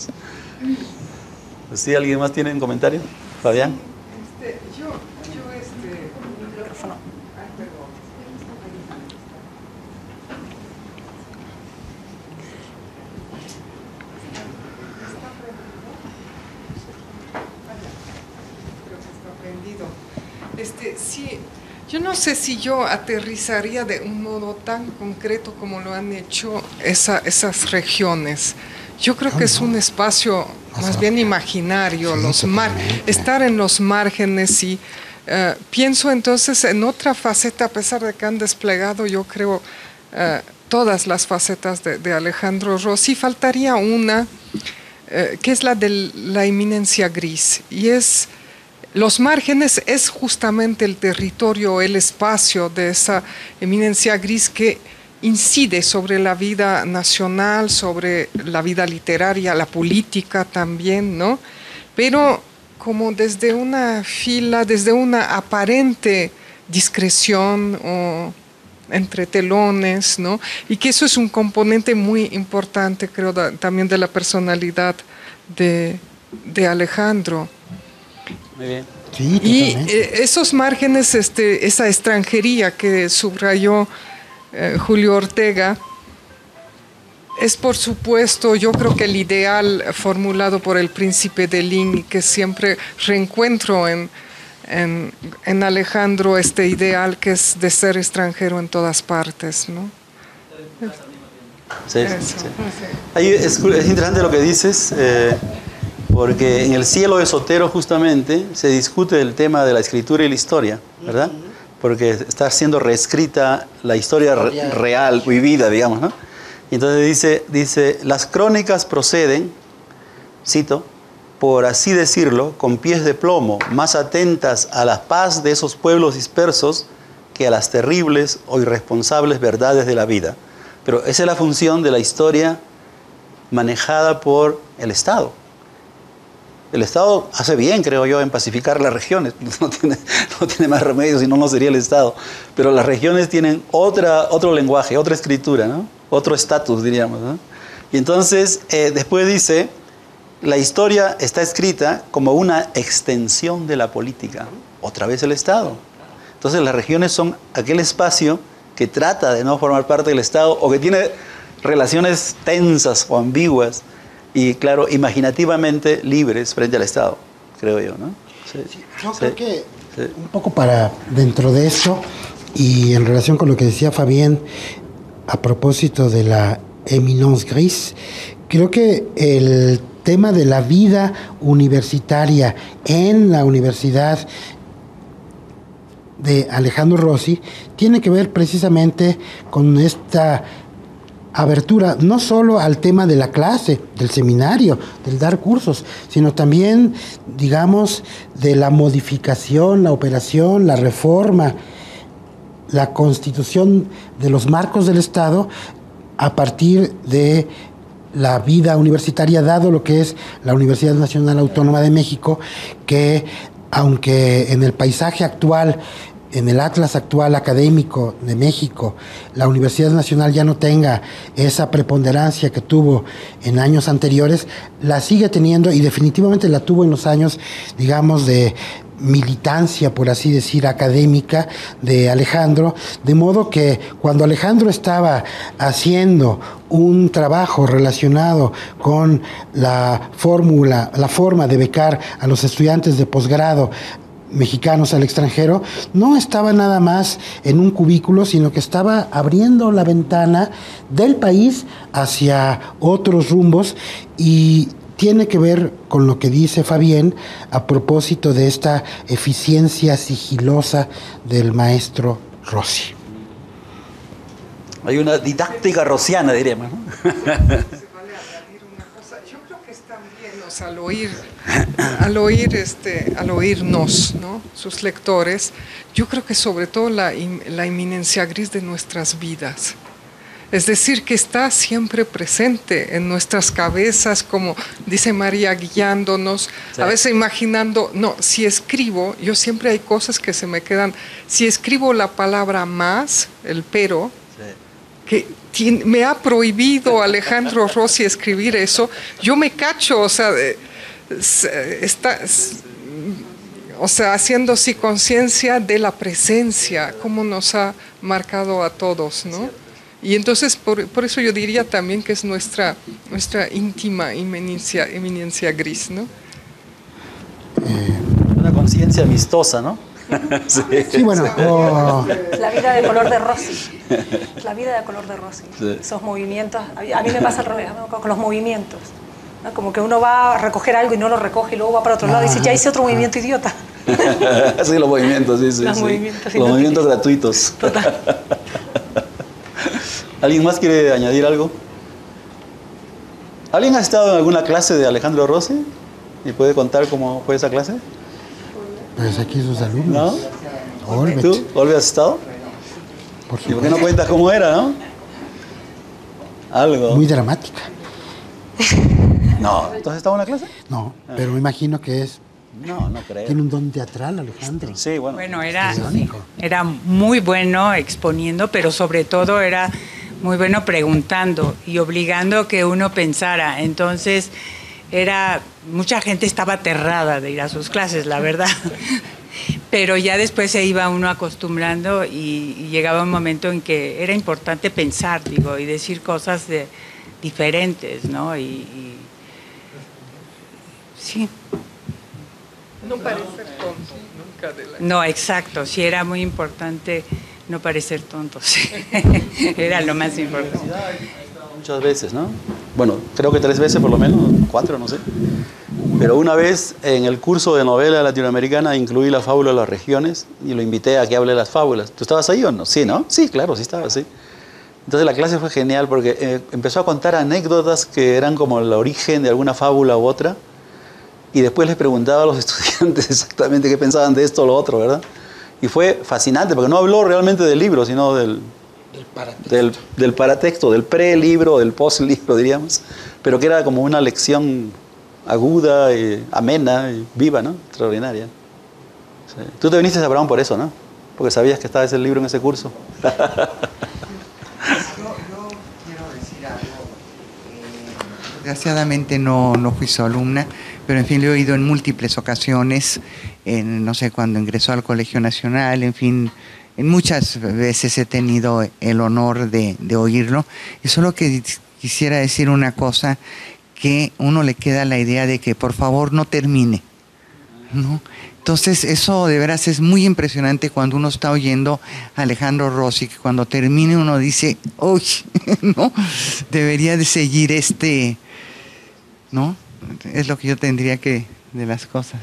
Pues sí, ¿alguien más tiene un comentario? Fabián. Este, yo, yo, este, micrófono. Ay, perdón. ¿Está prendido? Creo que está prendido. Este, sí, yo no sé si yo aterrizaría de un modo tan concreto como lo han hecho esa, esas regiones. Yo creo que es un espacio más bien imaginario, los mar, estar en los márgenes y uh, pienso entonces en otra faceta, a pesar de que han desplegado, yo creo, uh, todas las facetas de, de Alejandro Rossi, faltaría una, uh, que es la de la eminencia gris, y es, los márgenes es justamente el territorio, el espacio de esa eminencia gris que incide sobre la vida nacional, sobre la vida literaria, la política también, ¿no? Pero como desde una fila, desde una aparente discreción o entre telones, ¿no? Y que eso es un componente muy importante, creo, da, también de la personalidad de, de Alejandro. Muy bien. Sí, y totalmente. eh, esos márgenes, este, esa extranjería que subrayó Eh, Julio Ortega, es por supuesto, yo creo que el ideal formulado por el príncipe de Lin, que siempre reencuentro en, en, en Alejandro, este ideal que es de ser extranjero en todas partes, ¿no? Sí, Eso, sí. sí. Ahí es, es interesante lo que dices, eh, porque en El cielo de Sotero justamente se discute el tema de la escritura y la historia, ¿verdad? Porque está siendo reescrita la historia re real, vivida, digamos, ¿no? Y entonces dice, dice, las crónicas proceden, cito, por así decirlo, con pies de plomo, más atentas a la paz de esos pueblos dispersos que a las terribles o irresponsables verdades de la vida. Pero esa es la función de la historia manejada por el Estado. El Estado hace bien, creo yo, en pacificar las regiones. No tiene, no tiene más remedio, si no, no sería el Estado. Pero las regiones tienen otra, otro lenguaje, otra escritura, ¿no? Otro estatus, diríamos, ¿no? Y entonces, eh, después dice, la historia está escrita como una extensión de la política. Otra vez el Estado. Entonces las regiones son aquel espacio que trata de no formar parte del Estado o que tiene relaciones tensas o ambiguas y, claro, imaginativamente libres frente al Estado, creo yo, ¿no? Sí, sí, yo sí, creo que sí. Un poco para dentro de esto y en relación con lo que decía Fabián a propósito de la éminence grise, creo que el tema de la vida universitaria en la Universidad de Alejandro Rossi tiene que ver precisamente con esta abertura no solo al tema de la clase, del seminario, del dar cursos, sino también, digamos, de la modificación, la operación, la reforma, la constitución de los marcos del Estado a partir de la vida universitaria, dado lo que es la Universidad Nacional Autónoma de México, que aunque en el paisaje actual, en el atlas actual académico de México, la Universidad Nacional ya no tenga esa preponderancia que tuvo en años anteriores, la sigue teniendo y definitivamente la tuvo en los años, digamos, de militancia, por así decir, académica de Alejandro, de modo que cuando Alejandro estaba haciendo un trabajo relacionado con la fórmula, la forma de becar a los estudiantes de posgrado mexicanos al extranjero, no estaba nada más en un cubículo, sino que estaba abriendo la ventana del país hacia otros rumbos y tiene que ver con lo que dice Fabián a propósito de esta eficiencia sigilosa del maestro Rossi. Hay una didáctica rosiana, diríamos, ¿no? Se vale añadir una cosa. Yo creo que están bien, o sea, al oír, al oír este, al oírnos, ¿no? Sus lectores, yo creo que sobre todo la, la eminencia gris de nuestras vidas. Es decir, que está siempre presente en nuestras cabezas, como dice María, guiándonos, sí. A veces imaginando, no, si escribo, yo siempre hay cosas que se me quedan, si escribo la palabra más, el pero, sí. que tiene, me ha prohibido Alejandro Rossi escribir eso, yo me cacho, o sea, está, o sea, haciendo sí conciencia de la presencia, cómo nos ha marcado a todos, ¿no? Sí. Y entonces, por, por eso yo diría también que es nuestra, nuestra íntima eminencia, eminencia gris, ¿no? Una conciencia amistosa, ¿no? Sí, sí, bueno. Oh. La vida de color de Rossi. La vida de color de Rossi. Sí. Esos movimientos. A mí me pasa al revés, con los movimientos, ¿no? Como que uno va a recoger algo y no lo recoge y luego va para otro lado y dice, ya hice otro movimiento idiota. Sí, los movimientos, sí, sí. Los sí. movimientos, los movimientos gratuitos. Total. ¿Alguien más quiere añadir algo? ¿Alguien ha estado en alguna clase de Alejandro Rossi? ¿Y puede contar cómo fue esa clase? Pues aquí sus alumnos. ¿No? Olvet. ¿Tú, Olvet, has estado? Por ¿Y por qué no cuentas cómo era, no? Algo. Muy dramática. No. ¿Tú has estado en una clase? No, pero me imagino que es... No, no creo. Tiene un don teatral, Alejandro. Sí, bueno. Bueno, era, era muy bueno exponiendo, pero sobre todo era muy bueno preguntando y obligando que uno pensara. Entonces, era mucha gente estaba aterrada de ir a sus clases, la verdad. Pero ya después se iba uno acostumbrando y, y llegaba un momento en que era importante pensar, digo, y decir cosas de, diferentes, ¿no? Y, y sí. No parecer tonto, nunca de la... No, exacto, sí era muy importante no parecer tonto, sí. Era lo más importante. Muchas veces, ¿no? Bueno, creo que tres veces por lo menos, cuatro, no sé. Pero una vez en el curso de novela latinoamericana incluí la fábula de las regiones y lo invité a que hable de las fábulas. ¿Tú estabas ahí o no? Sí, ¿no? Sí, claro, sí estaba, sí. Entonces la clase fue genial porque eh, empezó a contar anécdotas que eran como el origen de alguna fábula u otra. Y después les preguntaba a los estudiantes exactamente qué pensaban de esto o lo otro, ¿verdad? Y fue fascinante, porque no habló realmente del libro, sino del, del paratexto, del, del, paratexto, del pre-libro, del post-libro, diríamos, pero que era como una lección aguda, y amena, y viva, ¿no? Extraordinaria. Sí. Tú te viniste a Brown por eso, ¿no? Porque sabías que estaba ese libro en ese curso. Yo, yo quiero decir algo. Eh, desgraciadamente no, no fui su alumna, pero en fin, lo he oído en múltiples ocasiones, en, no sé, cuando ingresó al Colegio Nacional, en fin, en muchas veces he tenido el honor de, de oírlo. Y solo que quisiera decir una cosa, que uno le queda la idea de que por favor no termine, ¿no? Entonces eso de veras es muy impresionante cuando uno está oyendo a Alejandro Rossi, que cuando termine uno dice, uy, ¿no? Debería de seguir este, ¿no? Es lo que yo tendría que, de las cosas.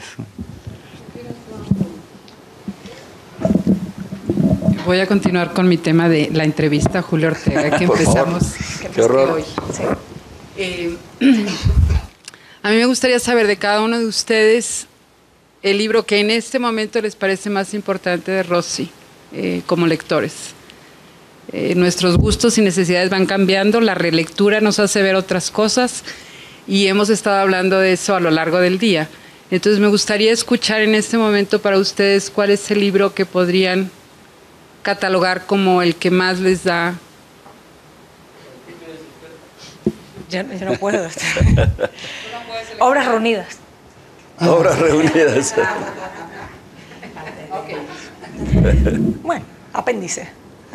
Voy a continuar con mi tema de la entrevista a Julio Ortega, que empezamos Qué horror. hoy. Sí. Eh, a mí me gustaría saber de cada uno de ustedes el libro que en este momento les parece más importante de Rossi, eh, como lectores. Eh, nuestros gustos y necesidades van cambiando, la relectura nos hace ver otras cosas y hemos estado hablando de eso a lo largo del día. Entonces me gustaría escuchar en este momento para ustedes cuál es el libro que podrían catalogar como el que más les da. Yo, yo no puedo. Obras reunidas. Obras reunidas. Bueno, apéndice.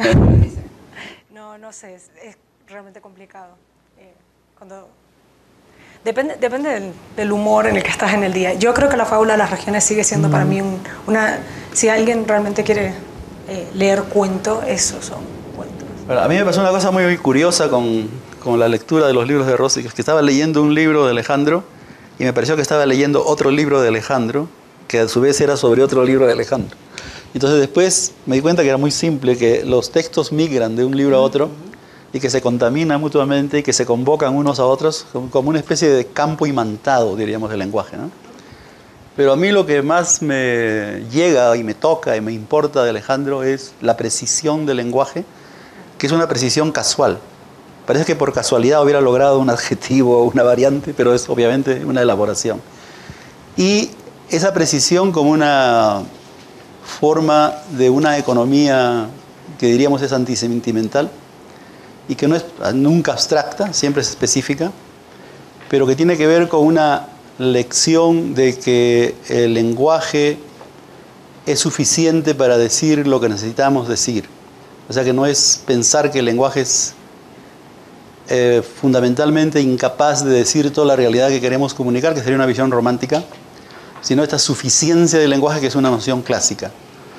No, no sé, es, es realmente complicado. Eh, cuando Depende, depende del, del humor en el que estás en el día. Yo creo que la fábula de las regiones sigue siendo mm. para mí un, una... Si alguien realmente quiere eh, leer cuento, esos son cuentos. Bueno, a mí me pasó una cosa muy curiosa con, con la lectura de los libros de Rossi, que estaba leyendo un libro de Alejandro y me pareció que estaba leyendo otro libro de Alejandro, que a su vez era sobre otro libro de Alejandro. Entonces después me di cuenta que era muy simple, que los textos migran de un libro a otro y que se contaminan mutuamente y que se convocan unos a otros como una especie de campo imantado, diríamos, del lenguaje, ¿no? Pero a mí lo que más me llega y me toca y me importa de Alejandro es la precisión del lenguaje, que es una precisión casual. Parece que por casualidad hubiera logrado un adjetivo o una variante, pero es obviamente una elaboración. Y esa precisión como una forma de una economía que diríamos es antisentimental, y que no es nunca abstracta, siempre es específica, pero que tiene que ver con una lección de que el lenguaje es suficiente para decir lo que necesitamos decir. O sea que no es pensar que el lenguaje es eh, fundamentalmente incapaz de decir toda la realidad que queremos comunicar, que sería una visión romántica, sino esta suficiencia del lenguaje que es una noción clásica.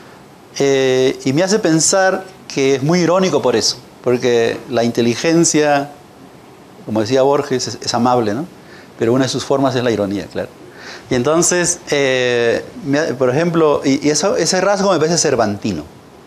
Eh, y me hace pensar que es muy irónico por eso, porque la inteligencia, como decía Borges, es, es amable, ¿no? Pero una de sus formas es la ironía, claro. Y entonces, eh, me, por ejemplo, y, y eso, ese rasgo me parece cervantino.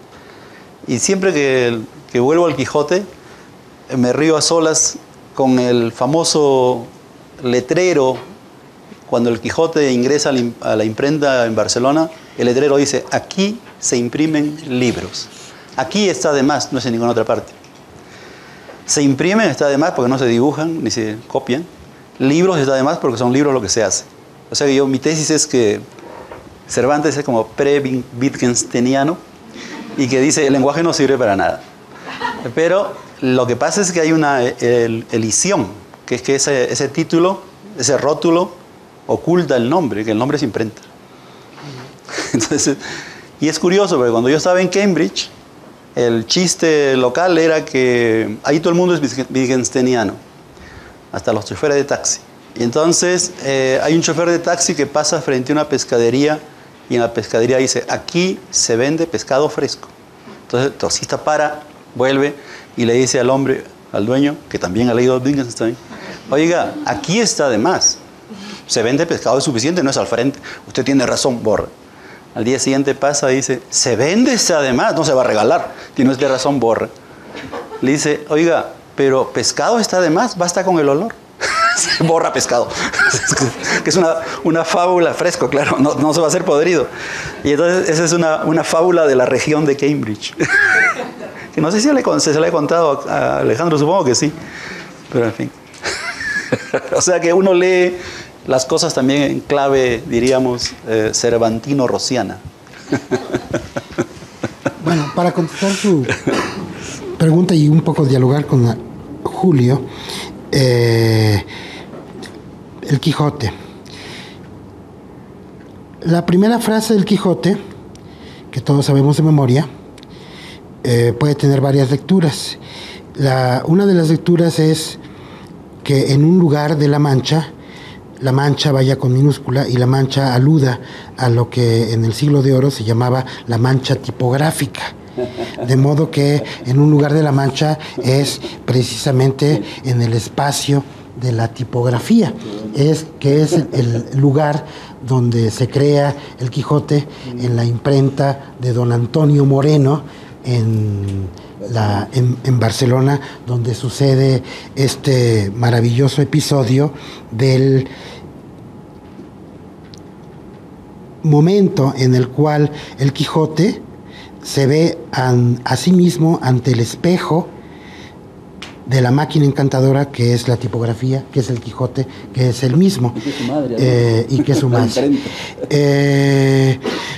Y siempre que, que vuelvo al Quijote, me río a solas con el famoso letrero. Cuando el Quijote ingresa a la imprenta en Barcelona, el letrero dice, aquí se imprimen libros. Aquí está de más, no es en ninguna otra parte. Se imprimen, está de más porque no se dibujan ni se copian. Libros está de más porque son libros lo que se hace. O sea que yo, mi tesis es que Cervantes es como pre-Wittgensteiniano y que dice el lenguaje no sirve para nada. Pero lo que pasa es que hay una el, elisión, que es que ese, ese título, ese rótulo, oculta el nombre, que el nombre es imprenta. Entonces, y es curioso porque cuando yo estaba en Cambridge, el chiste local era que ahí todo el mundo es wittgensteiniano, hasta los choferes de taxi. Y entonces eh, hay un chofer de taxi que pasa frente a una pescadería y en la pescadería dice, aquí se vende pescado fresco. Entonces el taxista para, vuelve y le dice al hombre, al dueño, que también ha leído Wittgenstein, oiga, aquí está de más. Se vende pescado es suficiente, no es al frente. Usted tiene razón, borra. Al día siguiente pasa y dice, se vende este además, no se va a regalar. Tiene usted razón, borra. Le dice, oiga, pero pescado está de más, basta con el olor. Borra pescado. Que es una, una fábula fresco, claro, no, no se va a hacer podrido. Y entonces esa es una, una fábula de la región de Cambridge. Que no sé si le, se le he contado a Alejandro, supongo que sí. Pero en fin. O sea que uno lee las cosas también en clave, diríamos, eh, cervantino-rosiana. Bueno, para contestar su pregunta y un poco dialogar con Julio, eh, el Quijote. La primera frase del Quijote, que todos sabemos de memoria, eh, puede tener varias lecturas. La, una de las lecturas es que en un lugar de La Mancha, La Mancha vaya con minúscula y La Mancha aluda a lo que en el Siglo de Oro se llamaba la mancha tipográfica. De modo que en un lugar de La Mancha es precisamente en el espacio de la tipografía, es que es el, el lugar donde se crea el Quijote en la imprenta de don Antonio Moreno en, la, en, en Barcelona, donde sucede este maravilloso episodio del momento en el cual el Quijote se ve an, a sí mismo ante el espejo de la máquina encantadora que es la tipografía, que es el Quijote, que es el mismo, y que es su madre, eh, y que es su madre. eh,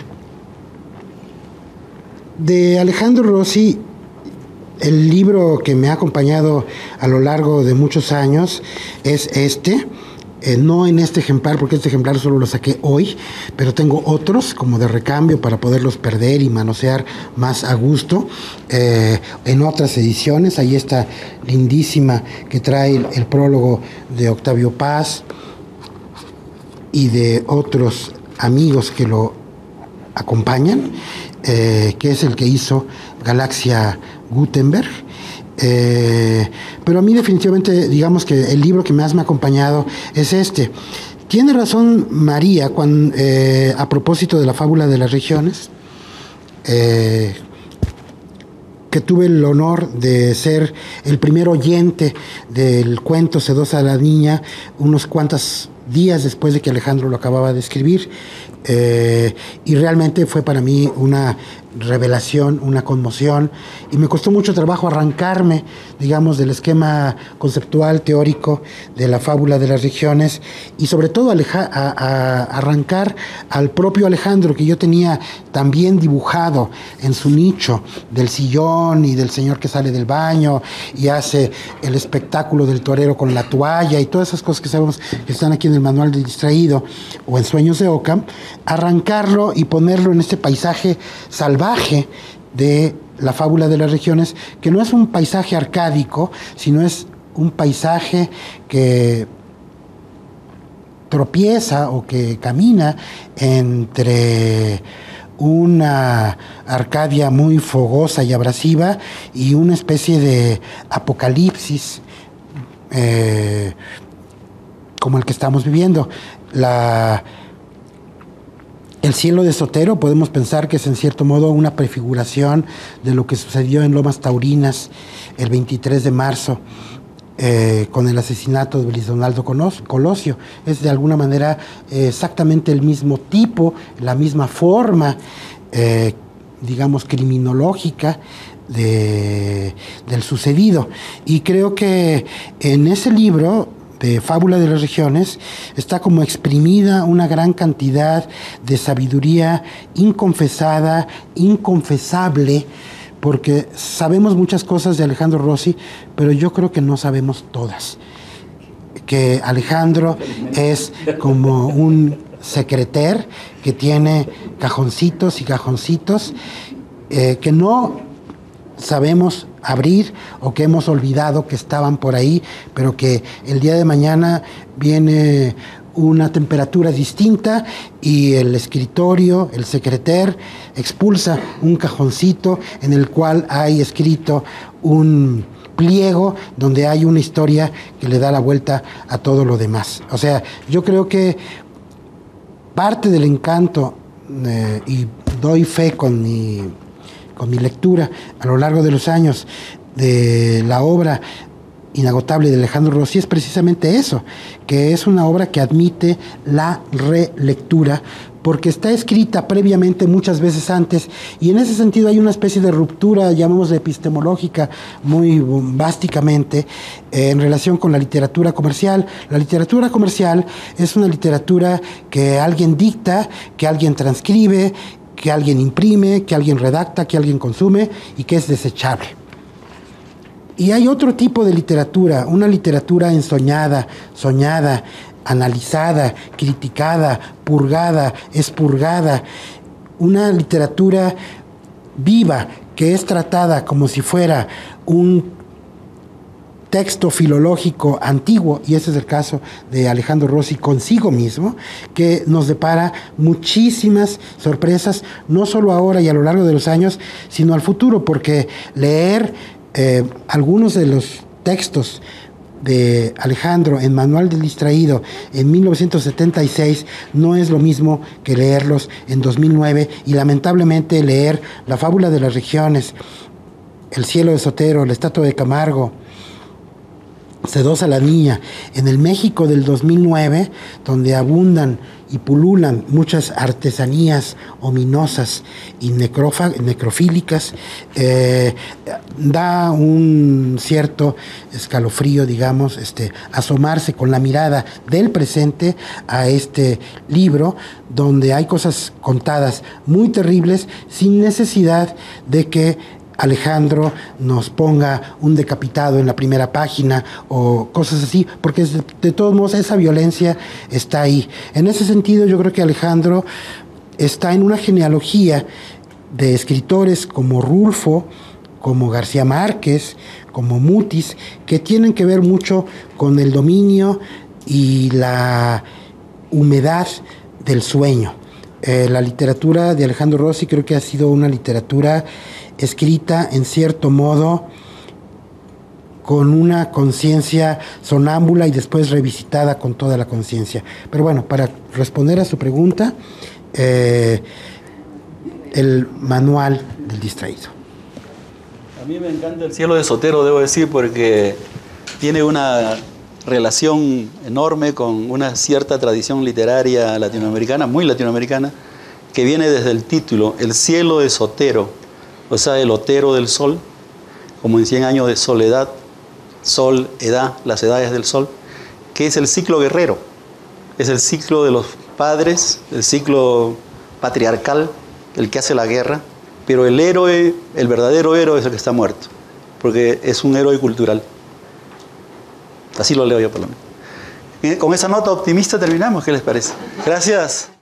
de Alejandro Rossi, el libro que me ha acompañado a lo largo de muchos años es este. Eh, no en este ejemplar, porque este ejemplar solo lo saqué hoy, pero tengo otros como de recambio para poderlos perder y manosear más a gusto eh, en otras ediciones. Ahí está lindísima, que trae el, el prólogo de Octavio Paz y de otros amigos que lo acompañan, eh, que es el que hizo Galaxia Gutenberg. Eh, pero a mí definitivamente, digamos que el libro que más me ha acompañado es este. Tiene razón María cuando, eh, a propósito de la fábula de las regiones, eh, que tuve el honor de ser el primer oyente del cuento Sedosa la niña unos cuantos días después de que Alejandro lo acababa de escribir, eh, y realmente fue para mí una revelación, una conmoción, y me costó mucho trabajo arrancarme, digamos, del esquema conceptual, teórico de la fábula de las regiones, y sobre todo aleja, a, a, arrancar al propio Alejandro, que yo tenía también dibujado en su nicho del sillón y del señor que sale del baño y hace el espectáculo del torero con la toalla y todas esas cosas que sabemos que están aquí en el manual de Distraído o en Sueños de Occam, arrancarlo y ponerlo en este paisaje salvaje de la fábula de las regiones, que no es un paisaje arcádico, sino es un paisaje que tropieza o que camina entre una Arcadia muy fogosa y abrasiva y una especie de apocalipsis eh, como el que estamos viviendo. La El cielo de Sotero podemos pensar que es en cierto modo una prefiguración de lo que sucedió en Lomas Taurinas el veintitrés de marzo eh, con el asesinato de Luis Donaldo Colosio. Es de alguna manera eh, exactamente el mismo tipo, la misma forma, eh, digamos, criminológica de, del sucedido. Y creo que en ese libro de Fábula de las Regiones está como exprimida una gran cantidad de sabiduría inconfesada, inconfesable, porque sabemos muchas cosas de Alejandro Rossi, pero yo creo que no sabemos todas. Que Alejandro es como un secreter que tiene cajoncitos y cajoncitos eh, que no sabemos abrir o que hemos olvidado que estaban por ahí, pero que el día de mañana viene una temperatura distinta y el escritorio, el secreter, expulsa un cajoncito en el cual hay escrito un pliego donde hay una historia que le da la vuelta a todo lo demás. O sea, yo creo que parte del encanto, eh, y doy fe con mi con mi lectura a lo largo de los años de la obra inagotable de Alejandro Rossi, es precisamente eso, que es una obra que admite la relectura, porque está escrita previamente muchas veces antes, y en ese sentido hay una especie de ruptura, llamémosle epistemológica, muy bombásticamente, eh, en relación con la literatura comercial. La literatura comercial es una literatura que alguien dicta, que alguien transcribe, que alguien imprime, que alguien redacta, que alguien consume y que es desechable. Y hay otro tipo de literatura, una literatura ensoñada, soñada, analizada, criticada, purgada, expurgada, una literatura viva que es tratada como si fuera un texto filológico antiguo, y ese es el caso de Alejandro Rossi consigo mismo, que nos depara muchísimas sorpresas, no solo ahora y a lo largo de los años, sino al futuro, porque leer eh, algunos de los textos de Alejandro en Manual del Distraído en mil novecientos setenta y seis no es lo mismo que leerlos en dos mil nueve, y lamentablemente leer La Fábula de las Regiones, El Cielo de Sotero, La Estatua de Camargo, Sedosa la Niña, en el México del dos mil nueve, donde abundan y pululan muchas artesanías ominosas y necrofílicas, eh, da un cierto escalofrío, digamos, este, asomarse con la mirada del presente a este libro, donde hay cosas contadas muy terribles, sin necesidad de que Alejandro nos ponga un decapitado en la primera página o cosas así, porque de, de todos modos esa violencia está ahí. En ese sentido, yo creo que Alejandro está en una genealogía de escritores como Rulfo, como García Márquez, como Mutis, que tienen que ver mucho con el dominio y la humedad del sueño. Eh, la literatura de Alejandro Rossi creo que ha sido una literatura escrita en cierto modo con una conciencia sonámbula y después revisitada con toda la conciencia. Pero bueno, para responder a su pregunta, eh, el Manual del Distraído. A mí me encanta El Cielo de Sotero, debo decir, porque tiene una relación enorme con una cierta tradición literaria latinoamericana, muy latinoamericana, que viene desde el título, El Cielo de Sotero. O sea, el otero del sol, como en cien años de soledad, sol, edad, las edades del sol, que es el ciclo guerrero, es el ciclo de los padres, el ciclo patriarcal, el que hace la guerra, pero el héroe, el verdadero héroe es el que está muerto, porque es un héroe cultural. Así lo leo yo por lo menos. Con esa nota optimista terminamos, ¿qué les parece? Gracias.